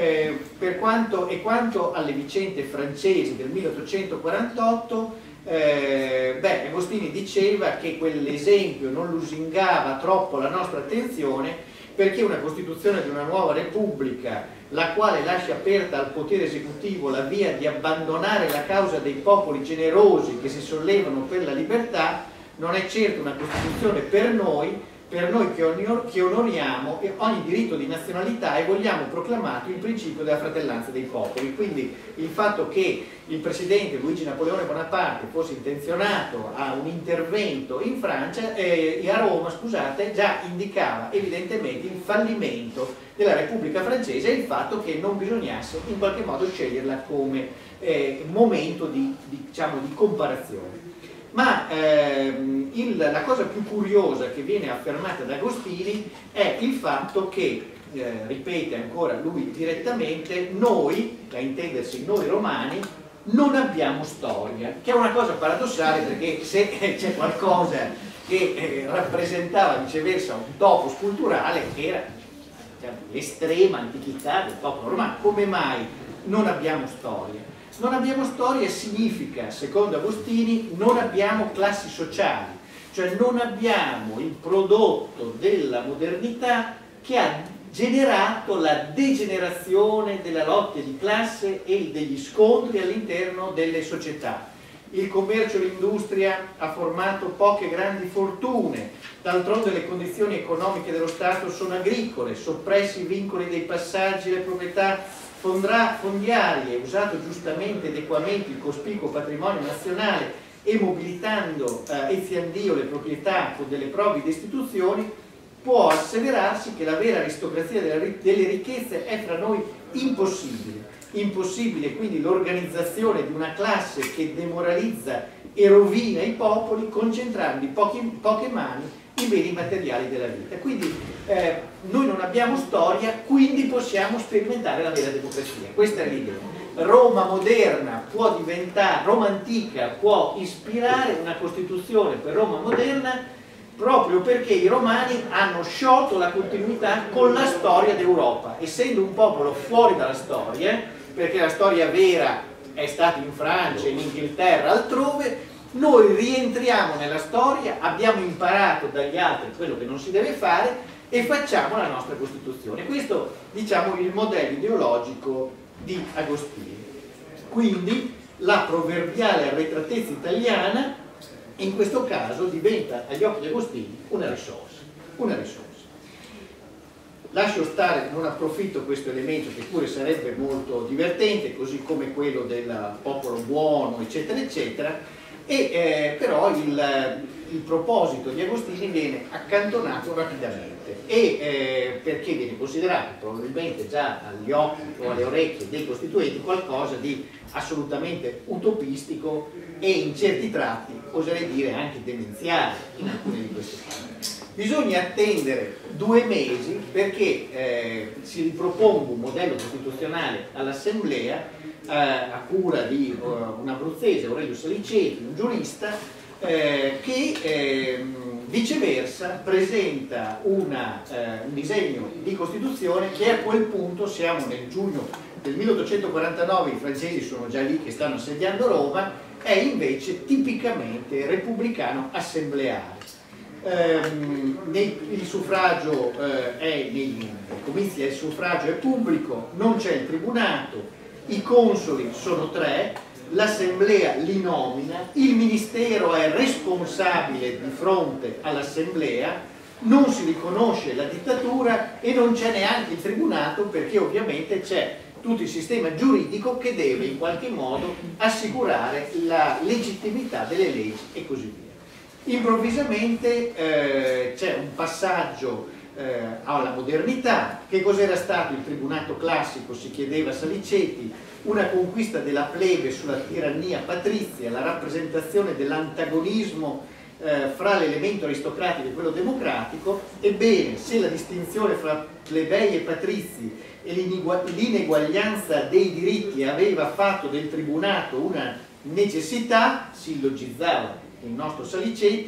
Quanto alle vicende francesi del 1848, Agostini diceva che quell'esempio non lusingava troppo la nostra attenzione, perché una costituzione di una nuova repubblica, la quale lascia aperta al potere esecutivo la via di abbandonare la causa dei popoli generosi che si sollevano per la libertà, non è certo una costituzione per noi che onoriamo ogni diritto di nazionalità e vogliamo proclamato il principio della fratellanza dei popoli. Quindi il fatto che il presidente Luigi Napoleone Bonaparte fosse intenzionato a un intervento in Francia, a Roma, scusate, già indicava evidentemente il fallimento della Repubblica francese e il fatto che non bisognasse in qualche modo sceglierla come momento di comparazione. Ma la cosa più curiosa che viene affermata da Agostini è il fatto che, ripete ancora lui direttamente, noi, da intendersi noi romani, non abbiamo storia, che è una cosa paradossale, perché se c'è qualcosa che rappresentava viceversa un topos culturale era l'estrema antichità del popolo romano. Come mai non abbiamo storia? Non abbiamo storia significa, secondo Agostini, non abbiamo classi sociali, cioè non abbiamo il prodotto della modernità che ha generato la degenerazione della lotta di classe e degli scontri all'interno delle società. Il commercio e l'industria ha formato poche grandi fortune, d'altronde le condizioni economiche dello Stato sono agricole, soppressi i vincoli dei passaggi e le proprietà fondiarie, usato giustamente ed equamente il cospicuo patrimonio nazionale e mobilitando eziandio le proprietà con delle provvide istituzioni, può asseverarsi che la vera aristocrazia delle ricchezze è fra noi impossibile. Impossibile quindi l'organizzazione di una classe che demoralizza e rovina i popoli concentrando in poche mani i beni materiali della vita. Quindi noi non abbiamo storia, quindi possiamo sperimentare la vera democrazia. Questa è l'idea. Roma moderna può diventare, Roma antica può ispirare una Costituzione per Roma moderna, proprio perché i romani hanno sciolto la continuità con la storia d'Europa, essendo un popolo fuori dalla storia, perché la storia vera è stata in Francia, in Inghilterra, altrove. Noi rientriamo nella storia, abbiamo imparato dagli altri quello che non si deve fare e facciamo la nostra Costituzione. Questo, diciamo, il modello ideologico di Agostini. Quindi la proverbiale arretratezza italiana in questo caso diventa agli occhi di Agostini una risorsa. Una risorsa. Lascio stare, non approfitto questo elemento che pure sarebbe molto divertente, così come quello del popolo buono, eccetera, eccetera. Però il proposito di Agostini viene accantonato rapidamente perché viene considerato probabilmente già agli occhi o alle orecchie dei costituenti qualcosa di assolutamente utopistico e in certi tratti, oserei dire, anche demenziale in alcune di queste cose. Bisogna attendere 2 mesi perché si riproponga un modello costituzionale all'Assemblea a cura di un abruzzese, Aurelio Saliceti, un giurista, che viceversa presenta un disegno di Costituzione che a quel punto, siamo nel giugno del 1849, i francesi sono già lì che stanno assediando Roma, è invece tipicamente repubblicano assembleare. Il suffragio nei comizi il suffragio è pubblico, non c'è il tribunato, i consoli sono 3, l'assemblea li nomina, il ministero è responsabile di fronte all'assemblea, non si riconosce la dittatura e non c'è neanche il tribunato, perché ovviamente c'è tutto il sistema giuridico che deve in qualche modo assicurare la legittimità delle leggi e così via. Improvvisamente c'è un passaggio alla modernità. Che cos'era stato il tribunato classico? Si chiedeva Saliceti, una conquista della plebe sulla tirannia patrizia, la rappresentazione dell'antagonismo fra l'elemento aristocratico e quello democratico. Ebbene, se la distinzione fra plebei e patrizi e l'ineguaglianza dei diritti aveva fatto del tribunato una necessità, sillogizzava il nostro Saliceti,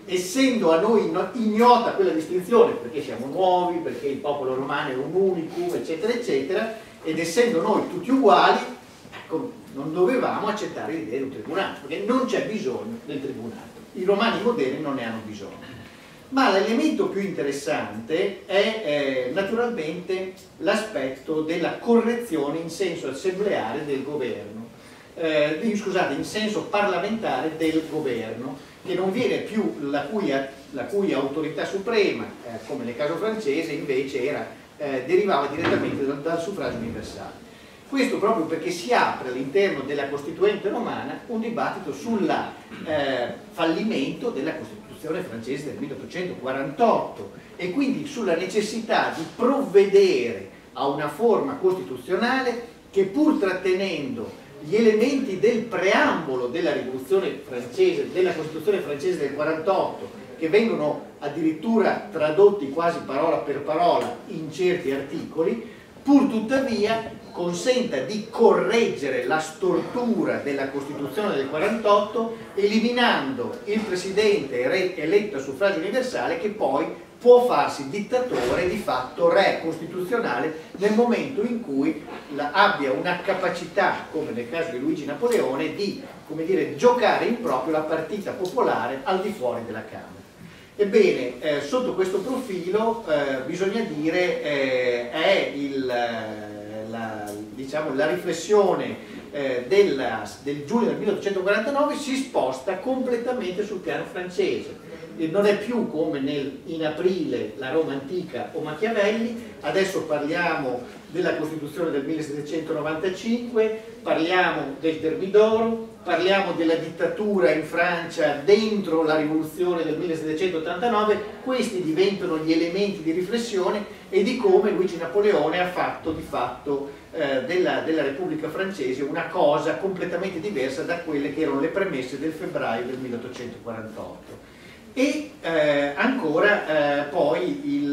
essendo a noi ignota quella distinzione, perché siamo nuovi, perché il popolo romano è un unicum, eccetera, eccetera, ed essendo noi tutti uguali, ecco, non dovevamo accettare l'idea di un tribunale, perché non c'è bisogno del tribunale. I romani moderni non ne hanno bisogno. Ma l'elemento più interessante è naturalmente l'aspetto della correzione in senso assembleare del governo, scusate, in senso parlamentare del governo, che non viene più la cui autorità suprema, come nel caso francese, invece derivava direttamente dal suffragio universale. Questo proprio perché si apre all'interno della Costituente romana un dibattito sul fallimento della Costituzione francese del 1848 e quindi sulla necessità di provvedere a una forma costituzionale che, pur trattenendo gli elementi del preambolo della rivoluzione francese, della Costituzione francese del 48, che vengono addirittura tradotti quasi parola per parola in certi articoli, pur tuttavia consenta di correggere la stortura della Costituzione del 48, eliminando il presidente eletto a suffragio universale, che poi può farsi dittatore, di fatto re costituzionale, nel momento in cui abbia una capacità, come nel caso di Luigi Napoleone, di, come dire, giocare in proprio la partita popolare al di fuori della Camera. Ebbene, sotto questo profilo bisogna dire è la riflessione del giugno del 1849 si sposta completamente sul piano francese. E non è più come in aprile la Roma antica o Machiavelli, adesso parliamo della Costituzione del 1795, parliamo del Thermidoro, parliamo della dittatura in Francia dentro la rivoluzione del 1789. Questi diventano gli elementi di riflessione e di come Luigi Napoleone ha fatto di fatto della Repubblica francese una cosa completamente diversa da quelle che erano le premesse del febbraio del 1848. E ancora poi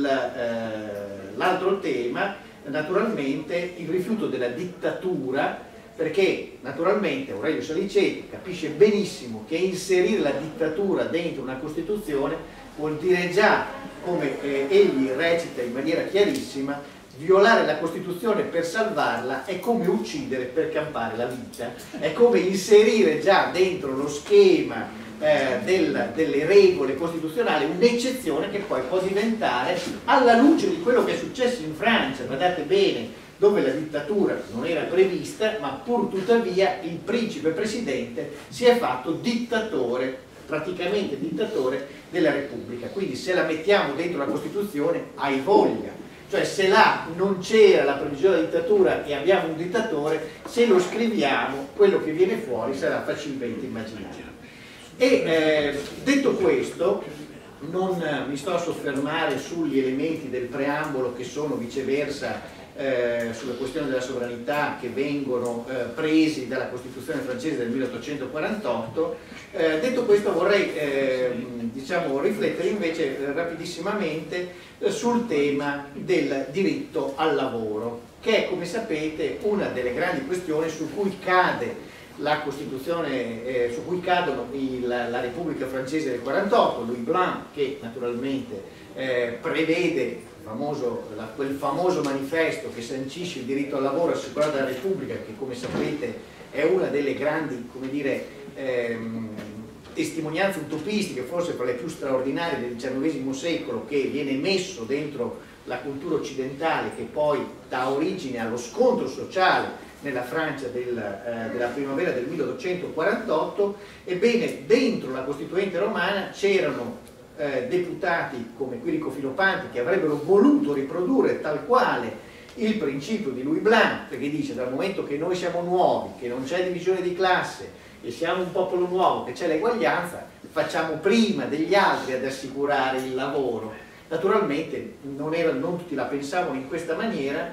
l'altro tema, naturalmente il rifiuto della dittatura, perché naturalmente Aurelio Salicetti capisce benissimo che inserire la dittatura dentro una Costituzione vuol dire già, come egli recita in maniera chiarissima, violare la Costituzione per salvarla è come uccidere per campare la vita, è come inserire già dentro lo schema delle regole costituzionali un'eccezione che poi può diventare, alla luce di quello che è successo in Francia, guardate bene, dove la dittatura non era prevista, ma pur tuttavia il principe presidente si è fatto dittatore, praticamente dittatore della Repubblica. Quindi se la mettiamo dentro la Costituzione, hai voglia. Cioè se là non c'era la previsione della dittatura e abbiamo un dittatore, se lo scriviamo, quello che viene fuori sarà facilmente immaginabile. E detto questo, non mi sto a soffermare sugli elementi del preambolo che sono viceversa sulla questione della sovranità, che vengono presi dalla Costituzione francese del 1848. Detto questo vorrei diciamo, riflettere invece rapidissimamente sul tema del diritto al lavoro, che è, come sapete, una delle grandi questioni su cui cade la Costituzione, su cui cadono la Repubblica francese del 48, Louis Blanc, che naturalmente prevede quel famoso manifesto che sancisce il diritto al lavoro assicurato dalla Repubblica, che come sapete è una delle grandi, come dire, testimonianze utopistiche, forse fra le più straordinarie del XIX secolo, che viene messo dentro la cultura occidentale, che poi dà origine allo scontro sociale nella Francia della primavera del 1848. Ebbene, dentro la Costituente romana c'erano deputati come Quirico Filopanti, che avrebbero voluto riprodurre tal quale il principio di Louis Blanc, perché dice: dal momento che noi siamo nuovi, che non c'è divisione di classe e siamo un popolo nuovo, che c'è l'eguaglianza, facciamo prima degli altri ad assicurare il lavoro. Naturalmente non tutti la pensavano in questa maniera,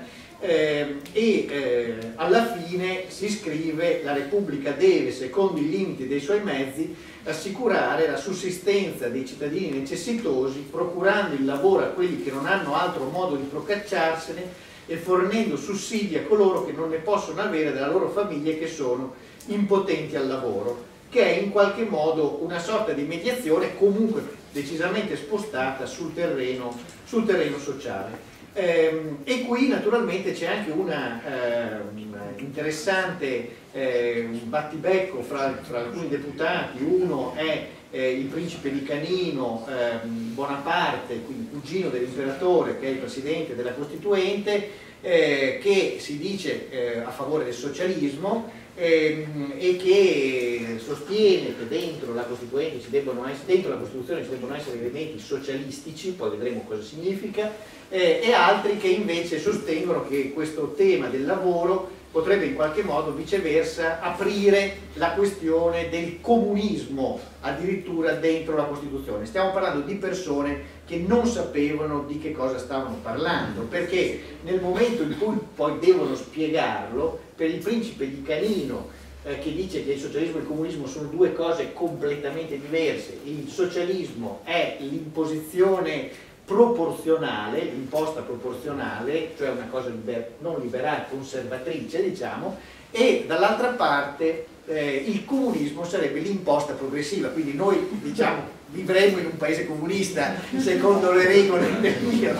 alla fine si scrive: la Repubblica deve, secondo i limiti dei suoi mezzi, assicurare la sussistenza dei cittadini necessitosi, procurando il lavoro a quelli che non hanno altro modo di procacciarsene e fornendo sussidi a coloro che non ne possono avere della loro famiglia e che sono impotenti al lavoro, che è in qualche modo una sorta di mediazione, comunque decisamente spostata sul terreno sociale. E qui naturalmente c'è anche una interessante un battibecco fra alcuni deputati. Uno è il principe di Canino, Bonaparte, quindi cugino dell'imperatore, che è il presidente della Costituente, che si dice a favore del socialismo e che sostiene che dentro la Costituzione ci debbano essere elementi socialistici, poi vedremo cosa significa, e altri che invece sostengono che questo tema del lavoro potrebbe in qualche modo viceversa aprire la questione del comunismo addirittura dentro la Costituzione. Stiamo parlando di persone che non sapevano di che cosa stavano parlando, perché nel momento in cui poi devono spiegarlo, per il principe di Canino, che dice che il socialismo e il comunismo sono due cose completamente diverse, il socialismo è l'imposizione proporzionale, l'imposta proporzionale, cioè una cosa non liberale, conservatrice, diciamo, e dall'altra parte il comunismo sarebbe l'imposta progressiva, quindi noi diciamo vivremmo in un paese comunista secondo le regole del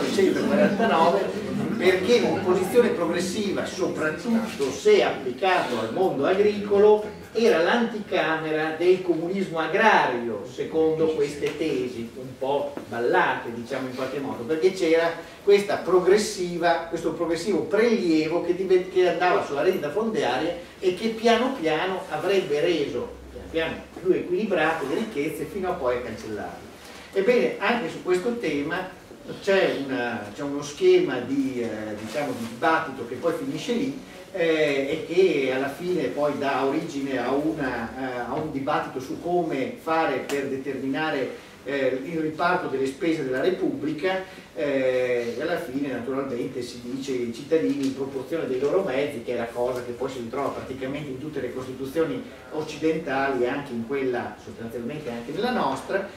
1949, perché l'imposizione progressiva, soprattutto se applicato al mondo agricolo, era l'anticamera del comunismo agrario, secondo queste tesi, un po' ballate, diciamo in qualche modo, perché c'era questo progressivo prelievo che andava sulla rendita fondiaria e che piano piano avrebbe reso più equilibrate le ricchezze fino a poi a cancellarle. Ebbene, anche su questo tema c'è uno schema di dibattito che poi finisce lì e che alla fine poi dà origine a un dibattito su come fare per determinare il riparto delle spese della Repubblica, e alla fine naturalmente si dice i cittadini in proporzione dei loro mezzi, che è la cosa che poi si ritrova praticamente in tutte le costituzioni occidentali e anche in quella sostanzialmente anche nella nostra.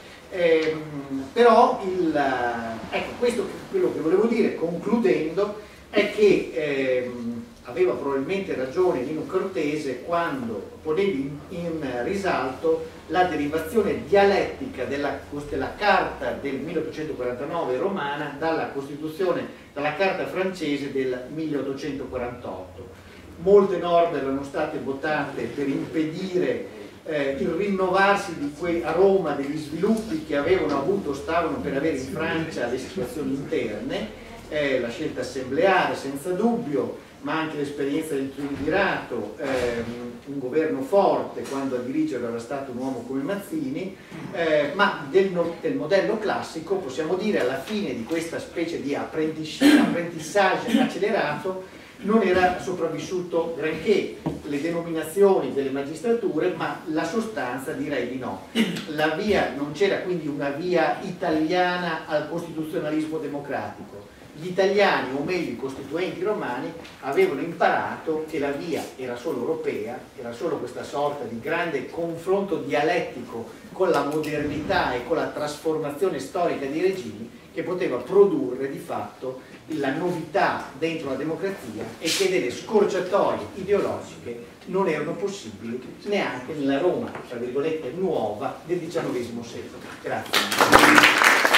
Però ecco, questo quello che volevo dire concludendo è che aveva probabilmente ragione Nino Cortese quando ponevi in risalto la derivazione dialettica della Carta del 1849 romana dalla Carta francese del 1848. Molte norme erano state votate per impedire il rinnovarsi a Roma degli sviluppi che stavano per avere in Francia le situazioni interne, la scelta assembleare senza dubbio, ma anche l'esperienza del triumvirato, un governo forte quando a dirigerlo era stato un uomo come Mazzini, ma del modello classico possiamo dire alla fine di questa specie di apprentissage accelerato non era sopravvissuto granché, le denominazioni delle magistrature, ma la sostanza direi di no. Non c'era quindi una via italiana al costituzionalismo democratico. Gli italiani, o meglio i costituenti romani, avevano imparato che la via era solo europea, era solo questa sorta di grande confronto dialettico con la modernità e con la trasformazione storica dei regimi che poteva produrre di fatto la novità dentro la democrazia e che delle scorciatoie ideologiche non erano possibili neanche nella Roma, tra virgolette, nuova del XIX secolo. Grazie.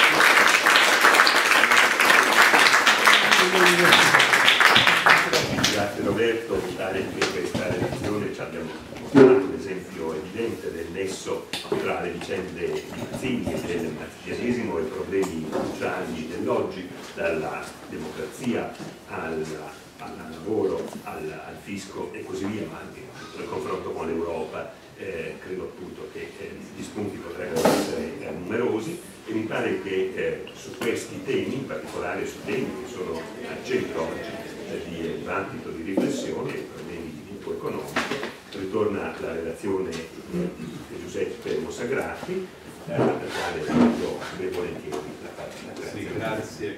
Grazie Roberto, mi pare che questa relazione ci abbia mostrato un esempio evidente del nesso tra le vicende di Mazzini e del marzianesimo e i problemi sociali dell'oggi, dalla democrazia al lavoro, al fisco e così via, ma anche nel confronto con l'Europa. Credo appunto che gli spunti potrebbero essere numerosi e mi pare che su questi temi, in particolare su temi che sono al centro oggi di dibattito, di riflessione, i problemi di tipo economico, ritorna la relazione di Giuseppe Mossagrati, per la quale io volentieri la parola. Sì, grazie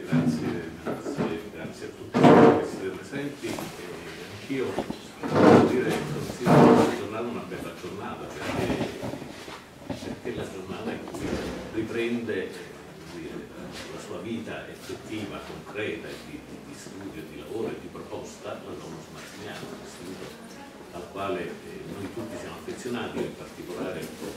a tutti per essere presenti. Anch'io devo dire che considero questa giornata una bella giornata perché è la giornata in cui riprende la sua vita effettiva, concreta di studio, di lavoro e di proposta la Domus Mazziniana, un istituto al quale noi tutti siamo affezionati, in particolare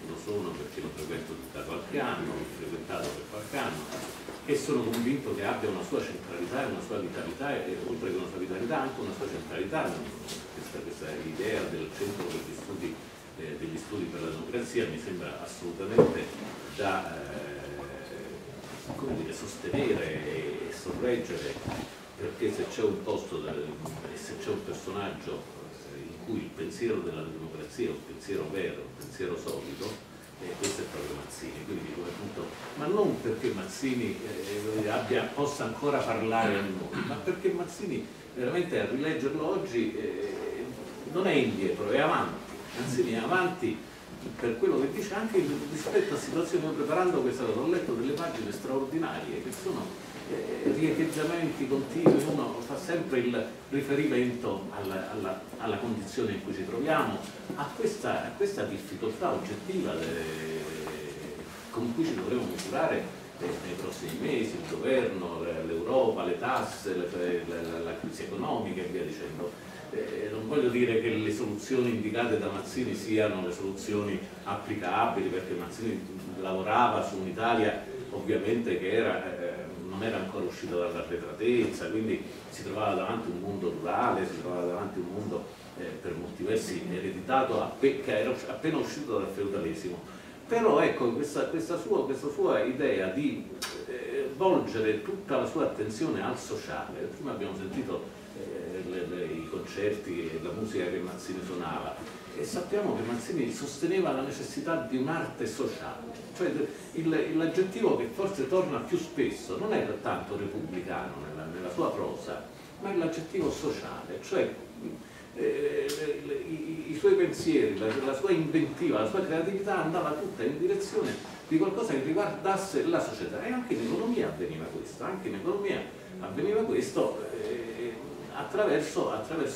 lo sono perché lo frequento da qualche anno, l'ho frequentato per qualche anno e sono convinto che abbia una sua centralità e una sua vitalità e oltre che una sua vitalità anche una sua centralità. Questa idea del centro degli studi per la democrazia mi sembra assolutamente da come dire, sostenere e sorreggere, perché se c'è un posto e se c'è un personaggio in cui il pensiero della democrazia è un pensiero vero, un pensiero solido, questo è proprio Mazzini. Quindi dico appunto, ma non perché Mazzini possa ancora parlare a noi, ma perché Mazzini veramente a rileggerlo oggi non è indietro, è avanti. Mazzini è avanti per quello che dice anche rispetto a situazioni. Io preparando questa cosa ho letto delle pagine straordinarie che sono riecheggiamenti continui, uno fa sempre il riferimento alla condizione in cui ci troviamo, a questa difficoltà oggettiva con cui ci dovremo misurare nei prossimi mesi, il governo, l'Europa, le tasse, la crisi economica e via dicendo. Non voglio dire che le soluzioni indicate da Mazzini siano le soluzioni applicabili, perché Mazzini lavorava su un'Italia ovviamente che non era ancora uscita dall'arretratezza, quindi si trovava davanti un mondo rurale, si trovava davanti un mondo per molti versi ereditato, che era appena uscito dal feudalesimo. Però ecco, questa sua idea di volgere tutta la sua attenzione al sociale, prima abbiamo sentito i concerti e la musica che Mazzini suonava, e sappiamo che Mazzini sosteneva la necessità di un'arte sociale, cioè l'aggettivo che forse torna più spesso non è tanto repubblicano nella sua prosa, ma è l'aggettivo sociale, cioè i suoi pensieri, la sua inventiva, la sua creatività andava tutta in direzione di qualcosa che riguardasse la società, e anche in economia avveniva questo, attraverso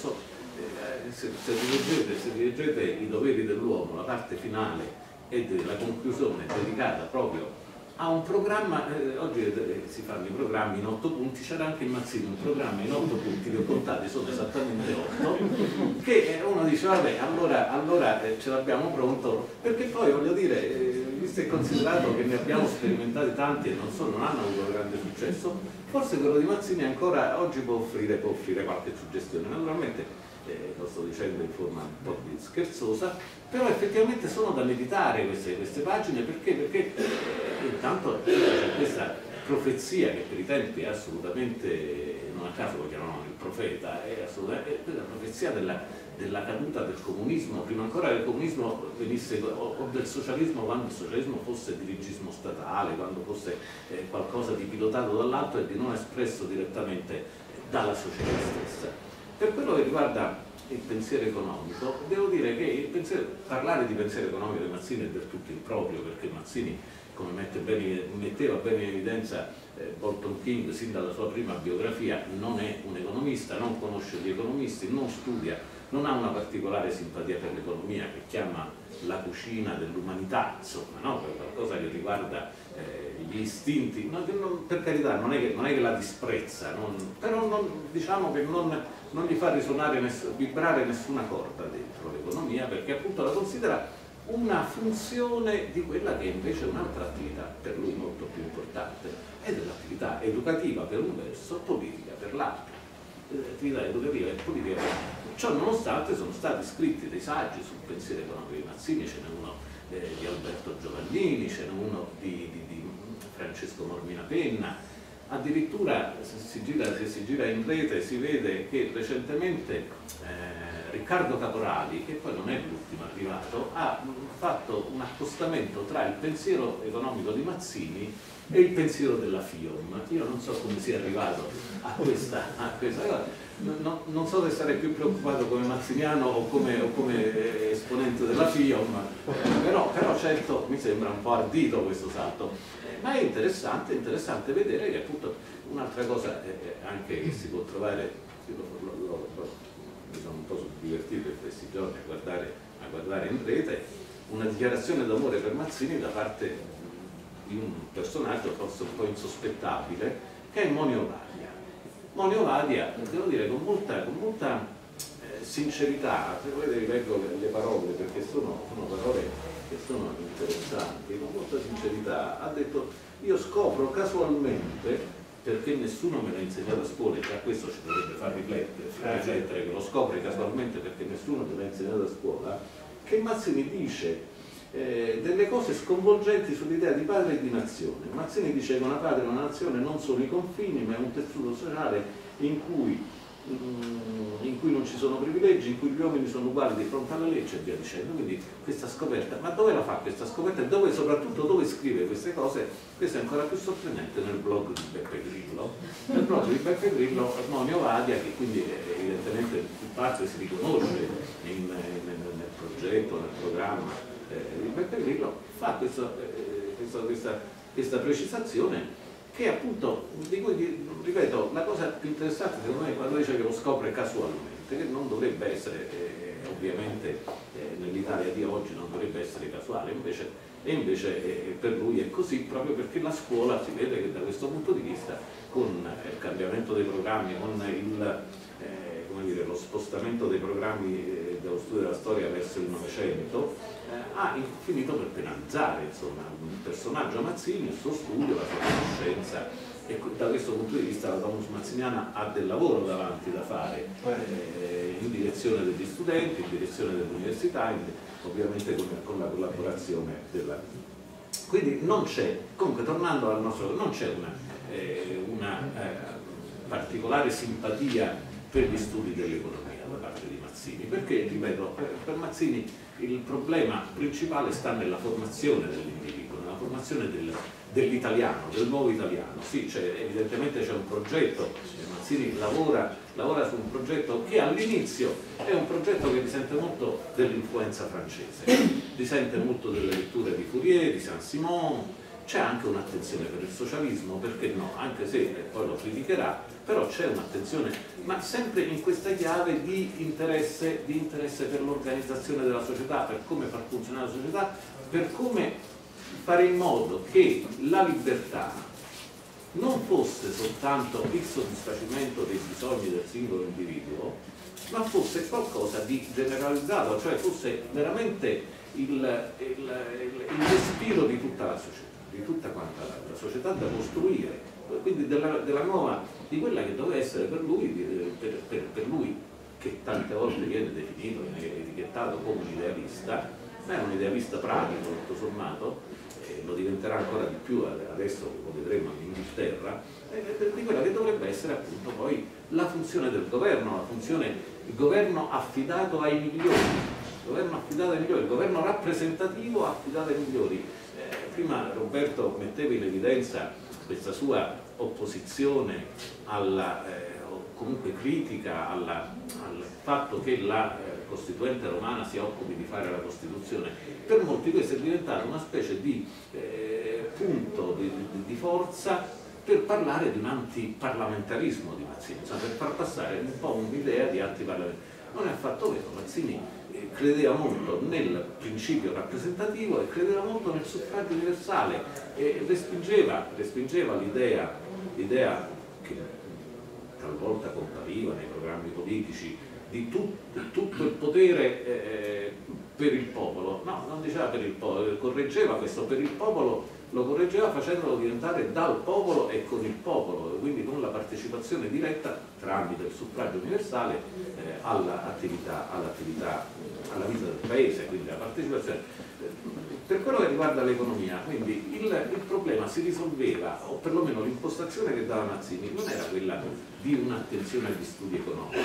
se rileggete I doveri dell'uomo, la parte finale e della conclusione dedicata proprio a un programma, oggi si fanno i programmi in 8 punti, c'era anche in Mazzini un programma in 8 punti, li ho contati, sono esattamente 8, che uno dice vabbè, allora ce l'abbiamo pronto, perché poi voglio dire, visto e considerato che ne abbiamo sperimentati tanti e non hanno avuto grande successo, forse quello di Mazzini ancora oggi può offrire qualche suggestione. Naturalmente lo sto dicendo in forma un po' scherzosa, però effettivamente sono da meditare queste pagine, perché intanto c'è questa profezia che per i tempi è assolutamente, non a caso lo chiamano il profeta, è assolutamente la profezia della caduta del comunismo, prima ancora che il comunismo venisse, o del socialismo, quando il socialismo fosse dirigismo statale, quando fosse qualcosa di pilotato dall'alto e di non espresso direttamente dalla società stessa. Per quello che riguarda il pensiero economico, devo dire che parlare di pensiero economico di Mazzini è del tutto improprio, perché Mazzini, come metteva bene in evidenza Bolton King sin dalla sua prima biografia, non è un economista, non conosce gli economisti, non studia, non ha una particolare simpatia per l'economia, che chiama la cucina dell'umanità, insomma, no? Per qualcosa che riguarda gli istinti, per carità, non è che la disprezza, però diciamo che non gli fa vibrare nessuna corda dentro l'economia, perché appunto la considera una funzione di quella che invece è un'altra attività per lui molto più importante, è dell'attività educativa per un verso, politica per l'altro. L'attività educativa e politica. Ciò nonostante sono stati scritti dei saggi sul pensiero economico di Mazzini, ce n'è uno di Alberto Giovannini, ce n'è uno di Francesco Mormina Penna, addirittura se si gira in rete si vede che recentemente Riccardo Caporali, che poi non è l'ultimo arrivato, ha fatto un accostamento tra il pensiero economico di Mazzini e il pensiero della FIOM. Io non so come sia arrivato a questa cosa. Non so se sarei più preoccupato come mazziniano o come esponente della FIOM, però certo mi sembra un po' ardito questo salto. Ma è interessante vedere che appunto un'altra cosa anche che si può trovare, mi sono un po' divertito in questi giorni a guardare in rete, una dichiarazione d'amore per Mazzini da parte di un personaggio forse un po' insospettabile, che è Monio Vadia. Monio Vadia, devo dire, con molta sincerità, se volete vi leggo le parole perché sono parole che sono interessanti, con molta sincerità, ha detto: io scopro casualmente, perché nessuno me l'ha insegnato a scuola, e già questo ci dovrebbe far riflettere, che lo scopre casualmente perché nessuno te l'ha insegnato a scuola, che Mazzini dice delle cose sconvolgenti sull'idea di padre e di nazione. Mazzini dice che una patria e una nazione non sono i confini, ma è un tessuto sociale in cui non ci sono privilegi, in cui gli uomini sono uguali di fronte alla legge e via dicendo. Quindi questa scoperta, ma dove la fa questa scoperta e dove, soprattutto dove scrive queste cose? Questo è ancora più sorprendente nel blog di Beppe Grillo. Nel blog di Beppe Grillo Monio Vadia, che quindi evidentemente in parte si riconosce nel progetto, nel programma di Beppe Grillo, fa questa precisazione, che appunto, di cui ripeto, la cosa più interessante secondo me è quando dice che lo scopre casualmente, che non dovrebbe essere, ovviamente nell'Italia di oggi non dovrebbe essere casuale, invece per lui è così, proprio perché la scuola si vede che da questo punto di vista, con il cambiamento dei programmi, con lo spostamento dei programmi dello studio della storia verso il Novecento, ha finito per penalizzare, insomma, un personaggio Mazzini, il suo studio, la sua conoscenza, e da questo punto di vista la Domus Mazziniana ha del lavoro davanti da fare in direzione degli studenti, in direzione dell'università, ovviamente con la collaborazione della... Quindi non c'è, comunque tornando al nostro, non c'è una particolare simpatia per gli studi dell'economia da parte di Mazzini, perché, ripeto, per Mazzini il problema principale sta nella formazione dell'individuo, nella formazione dell'italiano, del nuovo italiano. Sì, evidentemente c'è un progetto, Mazzini lavora su un progetto che all'inizio è un progetto che risente molto dell'influenza francese, risente molto delle letture di Fourier, di Saint-Simon. C'è anche un'attenzione per il socialismo, perché no, anche se poi lo criticherà, però c'è un'attenzione, ma sempre in questa chiave di interesse per l'organizzazione della società, per come far funzionare la società, per come fare in modo che la libertà non fosse soltanto il soddisfacimento dei bisogni del singolo individuo, ma fosse qualcosa di generalizzato, cioè fosse veramente il respiro di tutta la società, di tutta quanta la società da costruire, quindi della nuova, di quella che doveva essere per lui, per lui che tante volte viene definito e etichettato come un idealista, ma è un idealista pratico tutto sommato, lo diventerà ancora di più adesso, lo vedremo in Inghilterra, di quella che dovrebbe essere appunto poi la funzione del governo, il governo affidato ai migliori, il governo rappresentativo affidato ai migliori. Prima Roberto metteva in evidenza questa sua opposizione o comunque critica al fatto che la Costituente romana si occupi di fare la Costituzione. Per molti questo è diventato una specie di punto di forza per parlare di un antiparlamentarismo di Mazzini, cioè per far passare un po' un'idea di antiparlamentarismo. Non è affatto vero, Mazzini credeva molto nel principio rappresentativo e credeva molto nel suffragio universale e respingeva l'idea che talvolta compariva nei programmi politici di tutto il potere per il popolo. No, non diceva per il popolo, correggeva questo per il popolo, lo correggeva facendolo diventare dal popolo e con il popolo, quindi con la partecipazione diretta tramite il suffragio universale alla vita del paese, quindi la partecipazione. Per quello che riguarda l'economia, quindi il problema si risolveva, o perlomeno l'impostazione che dava Mazzini non era quella di un'attenzione agli studi economici.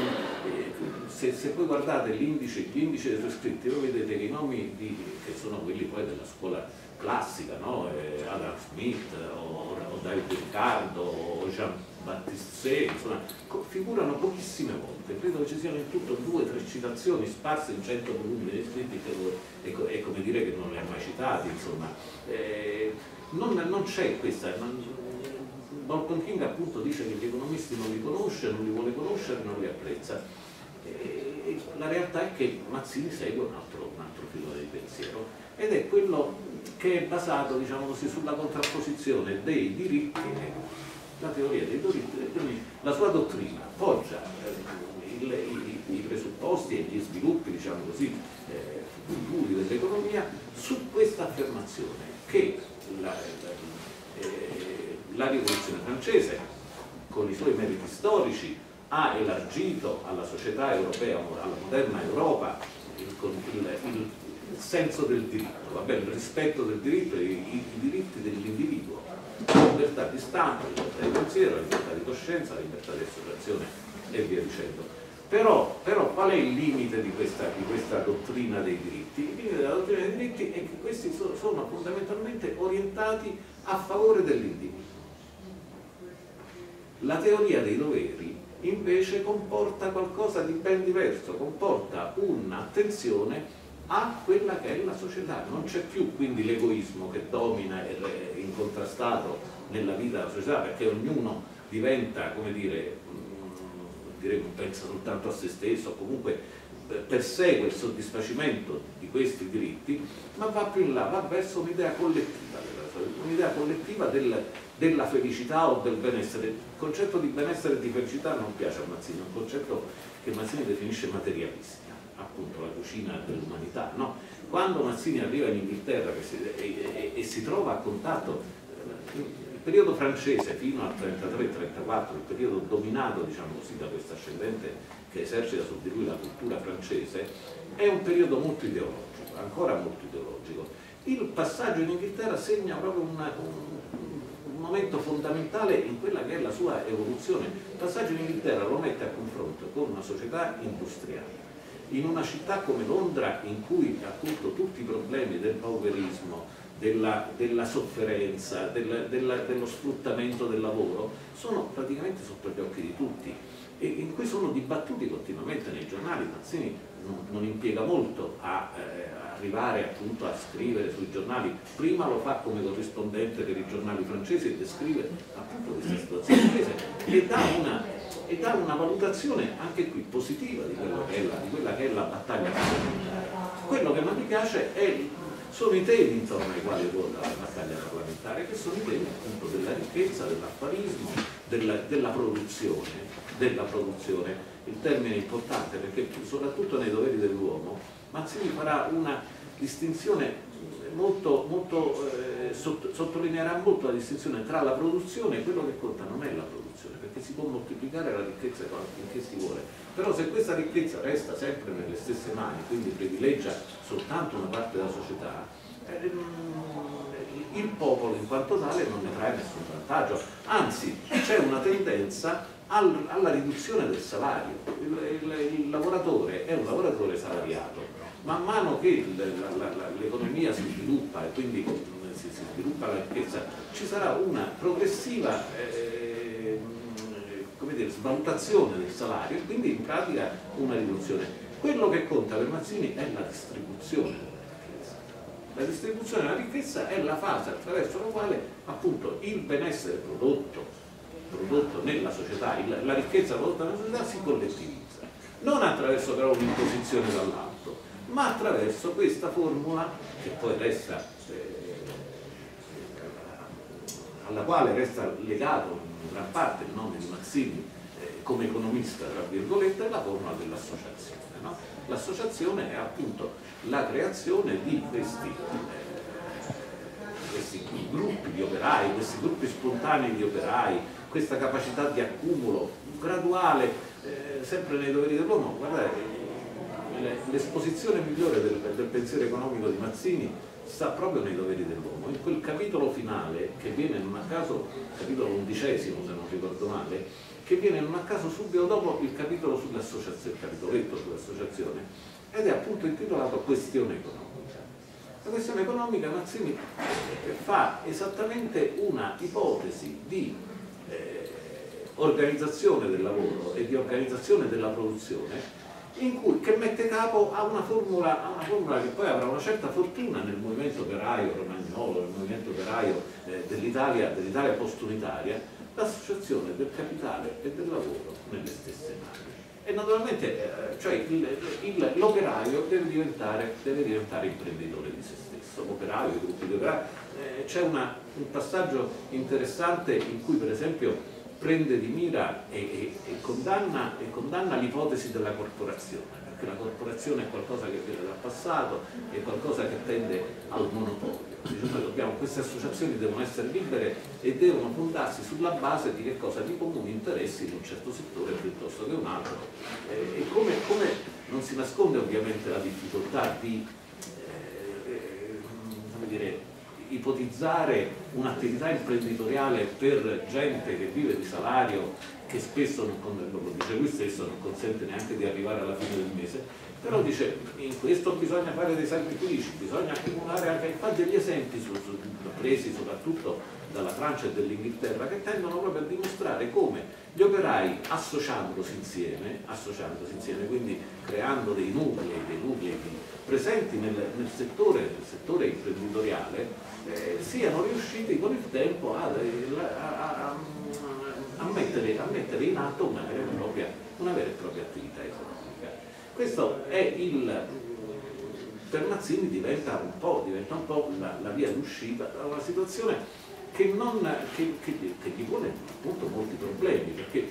Se voi guardate gli indici dei suoi scritti, voi vedete che i nomi che sono quelli poi della scuola classica, no? Adam Smith o David Ricardo o Jean-Baptiste, insomma, figurano pochissime volte. Credo che ci siano in tutto 2 o 3 citazioni sparse in 100 volumi degli scritti, è come dire che non li ha mai citati, insomma. Non c'è questa. Malcolm King appunto dice che gli economisti non li conosce, non li vuole conoscere, non li apprezza. La realtà è che Mazzini segue un altro filone di pensiero, ed è quello che è basato, diciamo così, sulla contrapposizione dei diritti, la teoria dei diritti, la sua dottrina poggia i presupposti e gli sviluppi, diciamo così, futuri dell'economia su questa affermazione che la rivoluzione francese, con i suoi meriti storici, ha elargito alla società europea, alla moderna Europa, il senso del diritto, va bene, il rispetto del diritto e i diritti dell'individuo, la libertà di stampa, la libertà di pensiero, la libertà di coscienza, la libertà di associazione e via dicendo. Però qual è il limite di questa dottrina dei diritti? Il limite della dottrina dei diritti è che questi sono fondamentalmente orientati a favore dell'individuo. La teoria dei doveri invece comporta qualcosa di ben diverso, comporta un'attenzione a quella che è la società. Non c'è più quindi l'egoismo che domina e è incontrastato nella vita della società, perché ognuno diventa, come dire, non pensa soltanto a se stesso, o comunque persegue il soddisfacimento di questi diritti, ma va più in là, va verso un'idea collettiva della felicità o del benessere. Il concetto di benessere e di felicità non piace a Mazzini, è un concetto che Mazzini definisce materialistica, appunto la cucina dell'umanità, no? Quando Mazzini arriva in Inghilterra e si trova a contatto, il periodo francese fino al 33-34, il periodo dominato, diciamo così, da questo ascendente che esercita su di lui la cultura francese, è un periodo molto ideologico, ancora molto ideologico. Il passaggio in Inghilterra segna proprio un momento fondamentale in quella che è la sua evoluzione. Il passaggio in Inghilterra lo mette a confronto con una società industriale, in una città come Londra, in cui appunto tutti i problemi del pauperismo, della sofferenza, dello sfruttamento del lavoro sono praticamente sotto gli occhi di tutti, e in cui sono dibattuti continuamente nei giornali. Mazzini non impiega molto a arrivare appunto a scrivere sui giornali, prima lo fa come corrispondente per i giornali francesi e descrive appunto questa situazione inglese e dà una valutazione anche qui positiva di quella che è la battaglia parlamentare. Quello che non mi piace sono i temi intorno ai quali ruota la battaglia parlamentare, che sono i temi appunto della ricchezza, dell'affarismo, della produzione. Il termine è importante perché soprattutto nei doveri dell'uomo Mazzini farà una distinzione sottolineerà molto la distinzione tra la produzione e quello che conta non è la produzione, perché si può moltiplicare la ricchezza finché si vuole, però se questa ricchezza resta sempre nelle stesse mani, quindi privilegia soltanto una parte della società, il popolo in quanto tale non ne trae nessun vantaggio, anzi c'è una tendenza alla riduzione del salario. Il lavoratore è un lavoratore salariato. Man mano che l'economia si sviluppa e quindi si sviluppa la ricchezza, ci sarà una progressiva svalutazione del salario e quindi in pratica una riduzione. Quello che conta per Mazzini è la distribuzione della ricchezza. La distribuzione della ricchezza è la fase attraverso la quale appunto il benessere prodotto nella società, la ricchezza prodotta nella società si collettivizza, non attraverso però un'imposizione dall'alto, ma attraverso questa formula che poi resta alla quale resta legato in gran parte il nome di Mazzini come economista, tra virgolette, è la formula dell'associazione, no? L'associazione è appunto la creazione di questi gruppi di operai, questi gruppi spontanei di operai, questa capacità di accumulo graduale, sempre nei doveri dell'uomo. Guardate, l'esposizione migliore del pensiero economico di Mazzini sta proprio nei doveri dell'uomo, in quel capitolo finale che viene non a caso, capitolo 11, se non ricordo male, che viene non a caso subito dopo il capitolo sull'associazione, il capitoletto sull'associazione, ed è appunto intitolato Questione economica. La questione economica Mazzini fa esattamente una ipotesi di organizzazione del lavoro e di organizzazione della produzione che mette capo a una formula che poi avrà una certa fortuna nel movimento operaio romagnolo, nel movimento operaio dell'Italia post-unitaria, l'associazione del capitale e del lavoro nelle stesse mani. E naturalmente l'operaio deve diventare imprenditore di se stesso, l'operaio, i gruppi di operai. C'è un passaggio interessante in cui per esempio prende di mira e condanna l'ipotesi della corporazione, perché la corporazione è qualcosa che viene dal passato, è qualcosa che tende al monopolio. Queste associazioni devono essere libere e devono fondarsi sulla base di che cosa? Di comuni interessi in un certo settore piuttosto che un altro. E come non si nasconde ovviamente la difficoltà di come dire, ipotizzare un'attività imprenditoriale per gente che vive di salario che spesso, lo dice lui stesso, non consente neanche di arrivare alla fine del mese, però dice in questo bisogna fare dei sacrifici, bisogna accumulare anche, fa degli esempi presi soprattutto dalla Francia e dall'Inghilterra che tendono proprio a dimostrare come gli operai associandosi insieme, quindi creando dei nuclei presenti nel settore imprenditoriale, siano riusciti con il tempo a mettere in atto una vera e propria attività economica. Questo è per Mazzini diventa un po' la via d'uscita da una situazione che gli pone appunto molti problemi, perché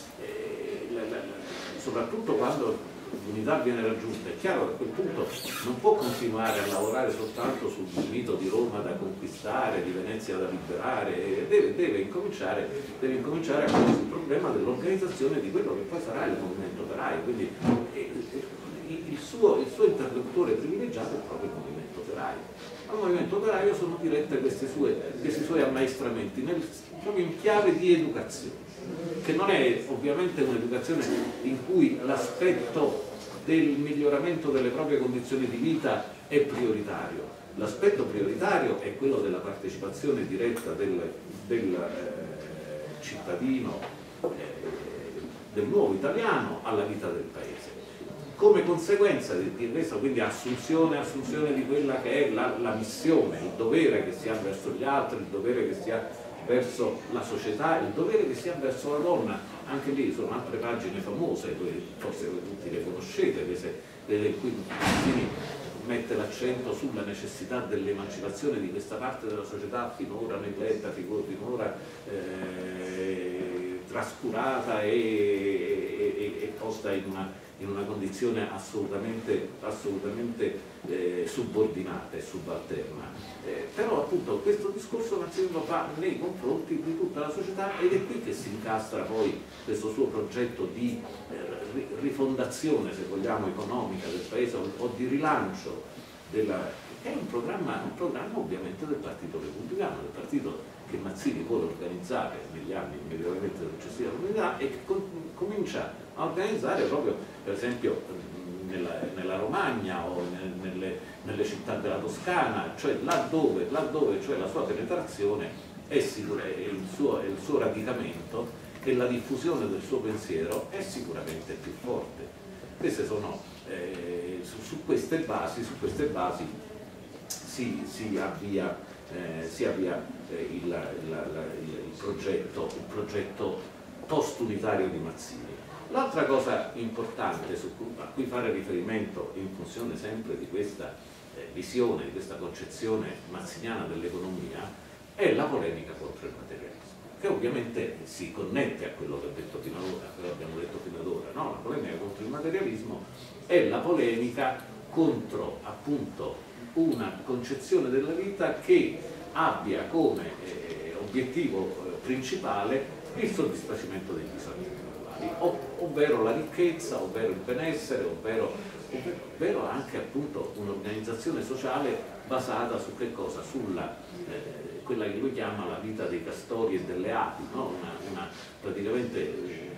soprattutto quando l'unità viene raggiunta è chiaro che a quel punto non può continuare a lavorare soltanto sul mito di Roma da conquistare, di Venezia da liberare, deve incominciare a porsi il problema dell'organizzazione di quello che poi sarà il movimento operaio, quindi il suo interlocutore privilegiato è proprio il movimento operaio. Al movimento operaio sono dirette questi suoi ammaestramenti proprio in chiave di educazione, che non è ovviamente un'educazione in cui l'aspetto del miglioramento delle proprie condizioni di vita è prioritario. L'aspetto prioritario è quello della partecipazione diretta del cittadino, del nuovo italiano alla vita del paese. Come conseguenza di questo, quindi assunzione di quella che è la missione, il dovere che si ha verso gli altri, il dovere che si ha verso la società, il dovere che si ha verso la donna. Anche lì sono altre pagine famose, forse tutti le conoscete, in cui Mazzini mette l'accento sulla necessità dell'emancipazione di questa parte della società finora negletta, finora trascurata e posta in una condizione assolutamente subordinata e subalterna. Però appunto questo discorso Mazzini lo fa nei confronti di tutta la società, ed è qui che si incastra poi questo suo progetto di rifondazione, se vogliamo, economica del paese o di rilancio che è un programma ovviamente del Partito Repubblicano, del partito che Mazzini vuole organizzare negli anni immediatamente successivi all'unità e che comincia a organizzare proprio, per esempio, nella Romagna o nelle città della Toscana, cioè laddove cioè la sua penetrazione è sicura, e il suo radicamento e la diffusione del suo pensiero è sicuramente più forte. Queste sono su queste basi si avvia il progetto post-unitario di Mazzini. L'altra cosa importante a cui fare riferimento in funzione sempre di questa visione, di questa concezione mazziniana dell'economia, è la polemica contro il materialismo, che ovviamente si connette a quello che abbiamo detto fino ad ora, no? La polemica contro il materialismo è la polemica contro appunto una concezione della vita che abbia come obiettivo principale il soddisfacimento dei bisogni individuali, ovvero la ricchezza, ovvero il benessere, ovvero anche appunto un'organizzazione sociale basata su che cosa? Sulla quella che lui chiama la vita dei castori e delle api, no? Praticamente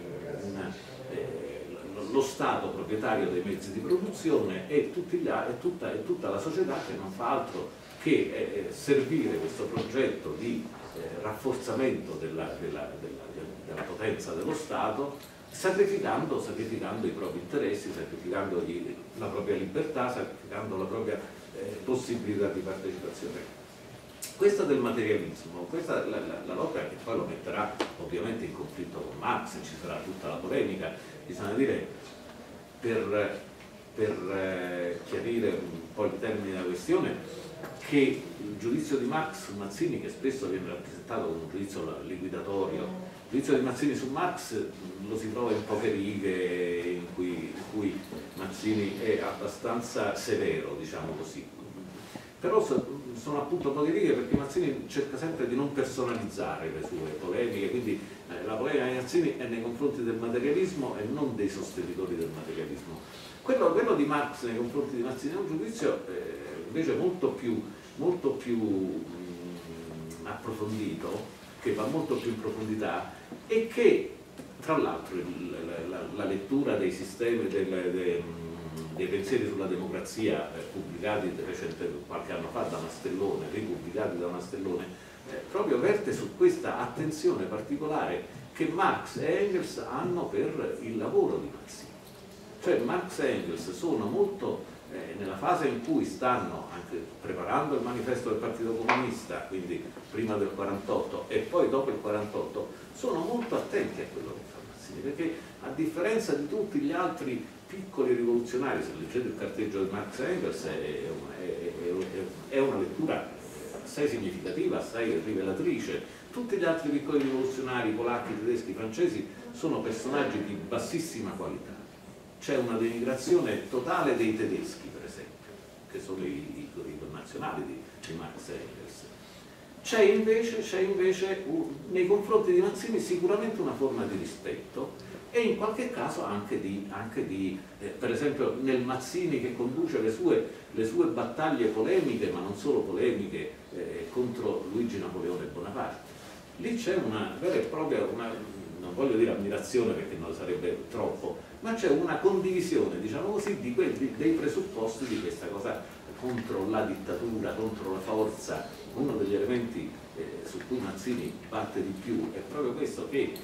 lo Stato proprietario dei mezzi di produzione e tutta la società che non fa altro che servire questo progetto di rafforzamento della potenza dello Stato, sacrificando i propri interessi, sacrificando la propria libertà, sacrificando la propria possibilità di partecipazione. Questa del materialismo, questa la lotta che poi lo metterà ovviamente in conflitto con Marx, ci sarà tutta la polemica, bisogna dire, per chiarire un po' il termine della questione, che il giudizio di Marx su Mazzini, che spesso viene rappresentato come un giudizio liquidatorio giudizio di Mazzini su Marx lo si trova in poche righe, in cui Mazzini è abbastanza severo, diciamo così. Però sono appunto poche righe perché Mazzini cerca sempre di non personalizzare le sue polemiche, quindi la polemica di Mazzini è nei confronti del materialismo e non dei sostenitori del materialismo. Quello di Marx nei confronti di Mazzini è un giudizio invece molto più approfondito, che va molto più in profondità e che tra l'altro la lettura dei sistemi dei pensieri sulla democrazia pubblicati qualche anno fa da Mastellone, ripubblicati da Mastellone, proprio verte su questa attenzione particolare che Marx e Engels hanno per il lavoro di Mazzini. Cioè Marx e Engels sono molto nella fase in cui stanno anche preparando il manifesto del Partito Comunista, quindi prima del 48 e poi dopo il 48, sono molto attenti a quello che fa Mazzini, perché a differenza di tutti gli altri piccoli rivoluzionari, se leggete il carteggio di Marx e Engels è una lettura assai significativa, assai rivelatrice. Tutti gli altri piccoli rivoluzionari, polacchi, tedeschi, francesi, sono personaggi di bassissima qualità. C'è una denigrazione totale dei tedeschi, per esempio, che sono i connazionali di Marx e Engels. C'è invece nei confronti di Mazzini sicuramente una forma di rispetto e in qualche caso anche di per esempio nel Mazzini che conduce le sue battaglie polemiche, ma non solo polemiche, contro Luigi Napoleone Bonaparte. Lì c'è una vera e propria, non voglio dire ammirazione perché non sarebbe troppo, ma c'è una condivisione, diciamo così, dei presupposti di questa cosa contro la dittatura, contro la forza. Uno degli elementi su cui Mazzini batte di più è proprio questo, che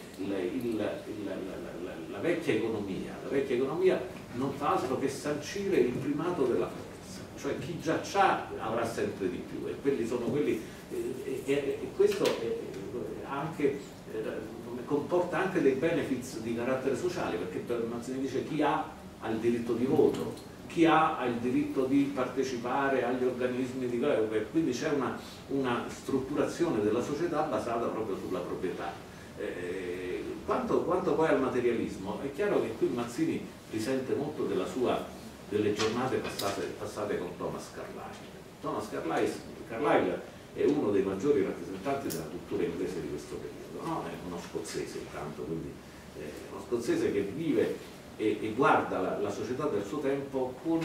la vecchia economia non fa altro che sancire il primato della forza, cioè chi già c'ha avrà sempre di più, e quelli sono quelli, e questo anche comporta anche dei benefits di carattere sociale, perché per Mazzini dice chi ha il diritto di voto, chi ha il diritto di partecipare agli organismi di governo, quindi c'è una strutturazione della società basata proprio sulla proprietà. Quanto poi al materialismo, è chiaro che qui Mazzini risente molto delle giornate passate con Thomas Carlyle. Thomas Carlyle è uno dei maggiori rappresentanti della cultura inglese di questo periodo, no? È uno scozzese intanto, quindi uno scozzese che vive e guarda la società del suo tempo con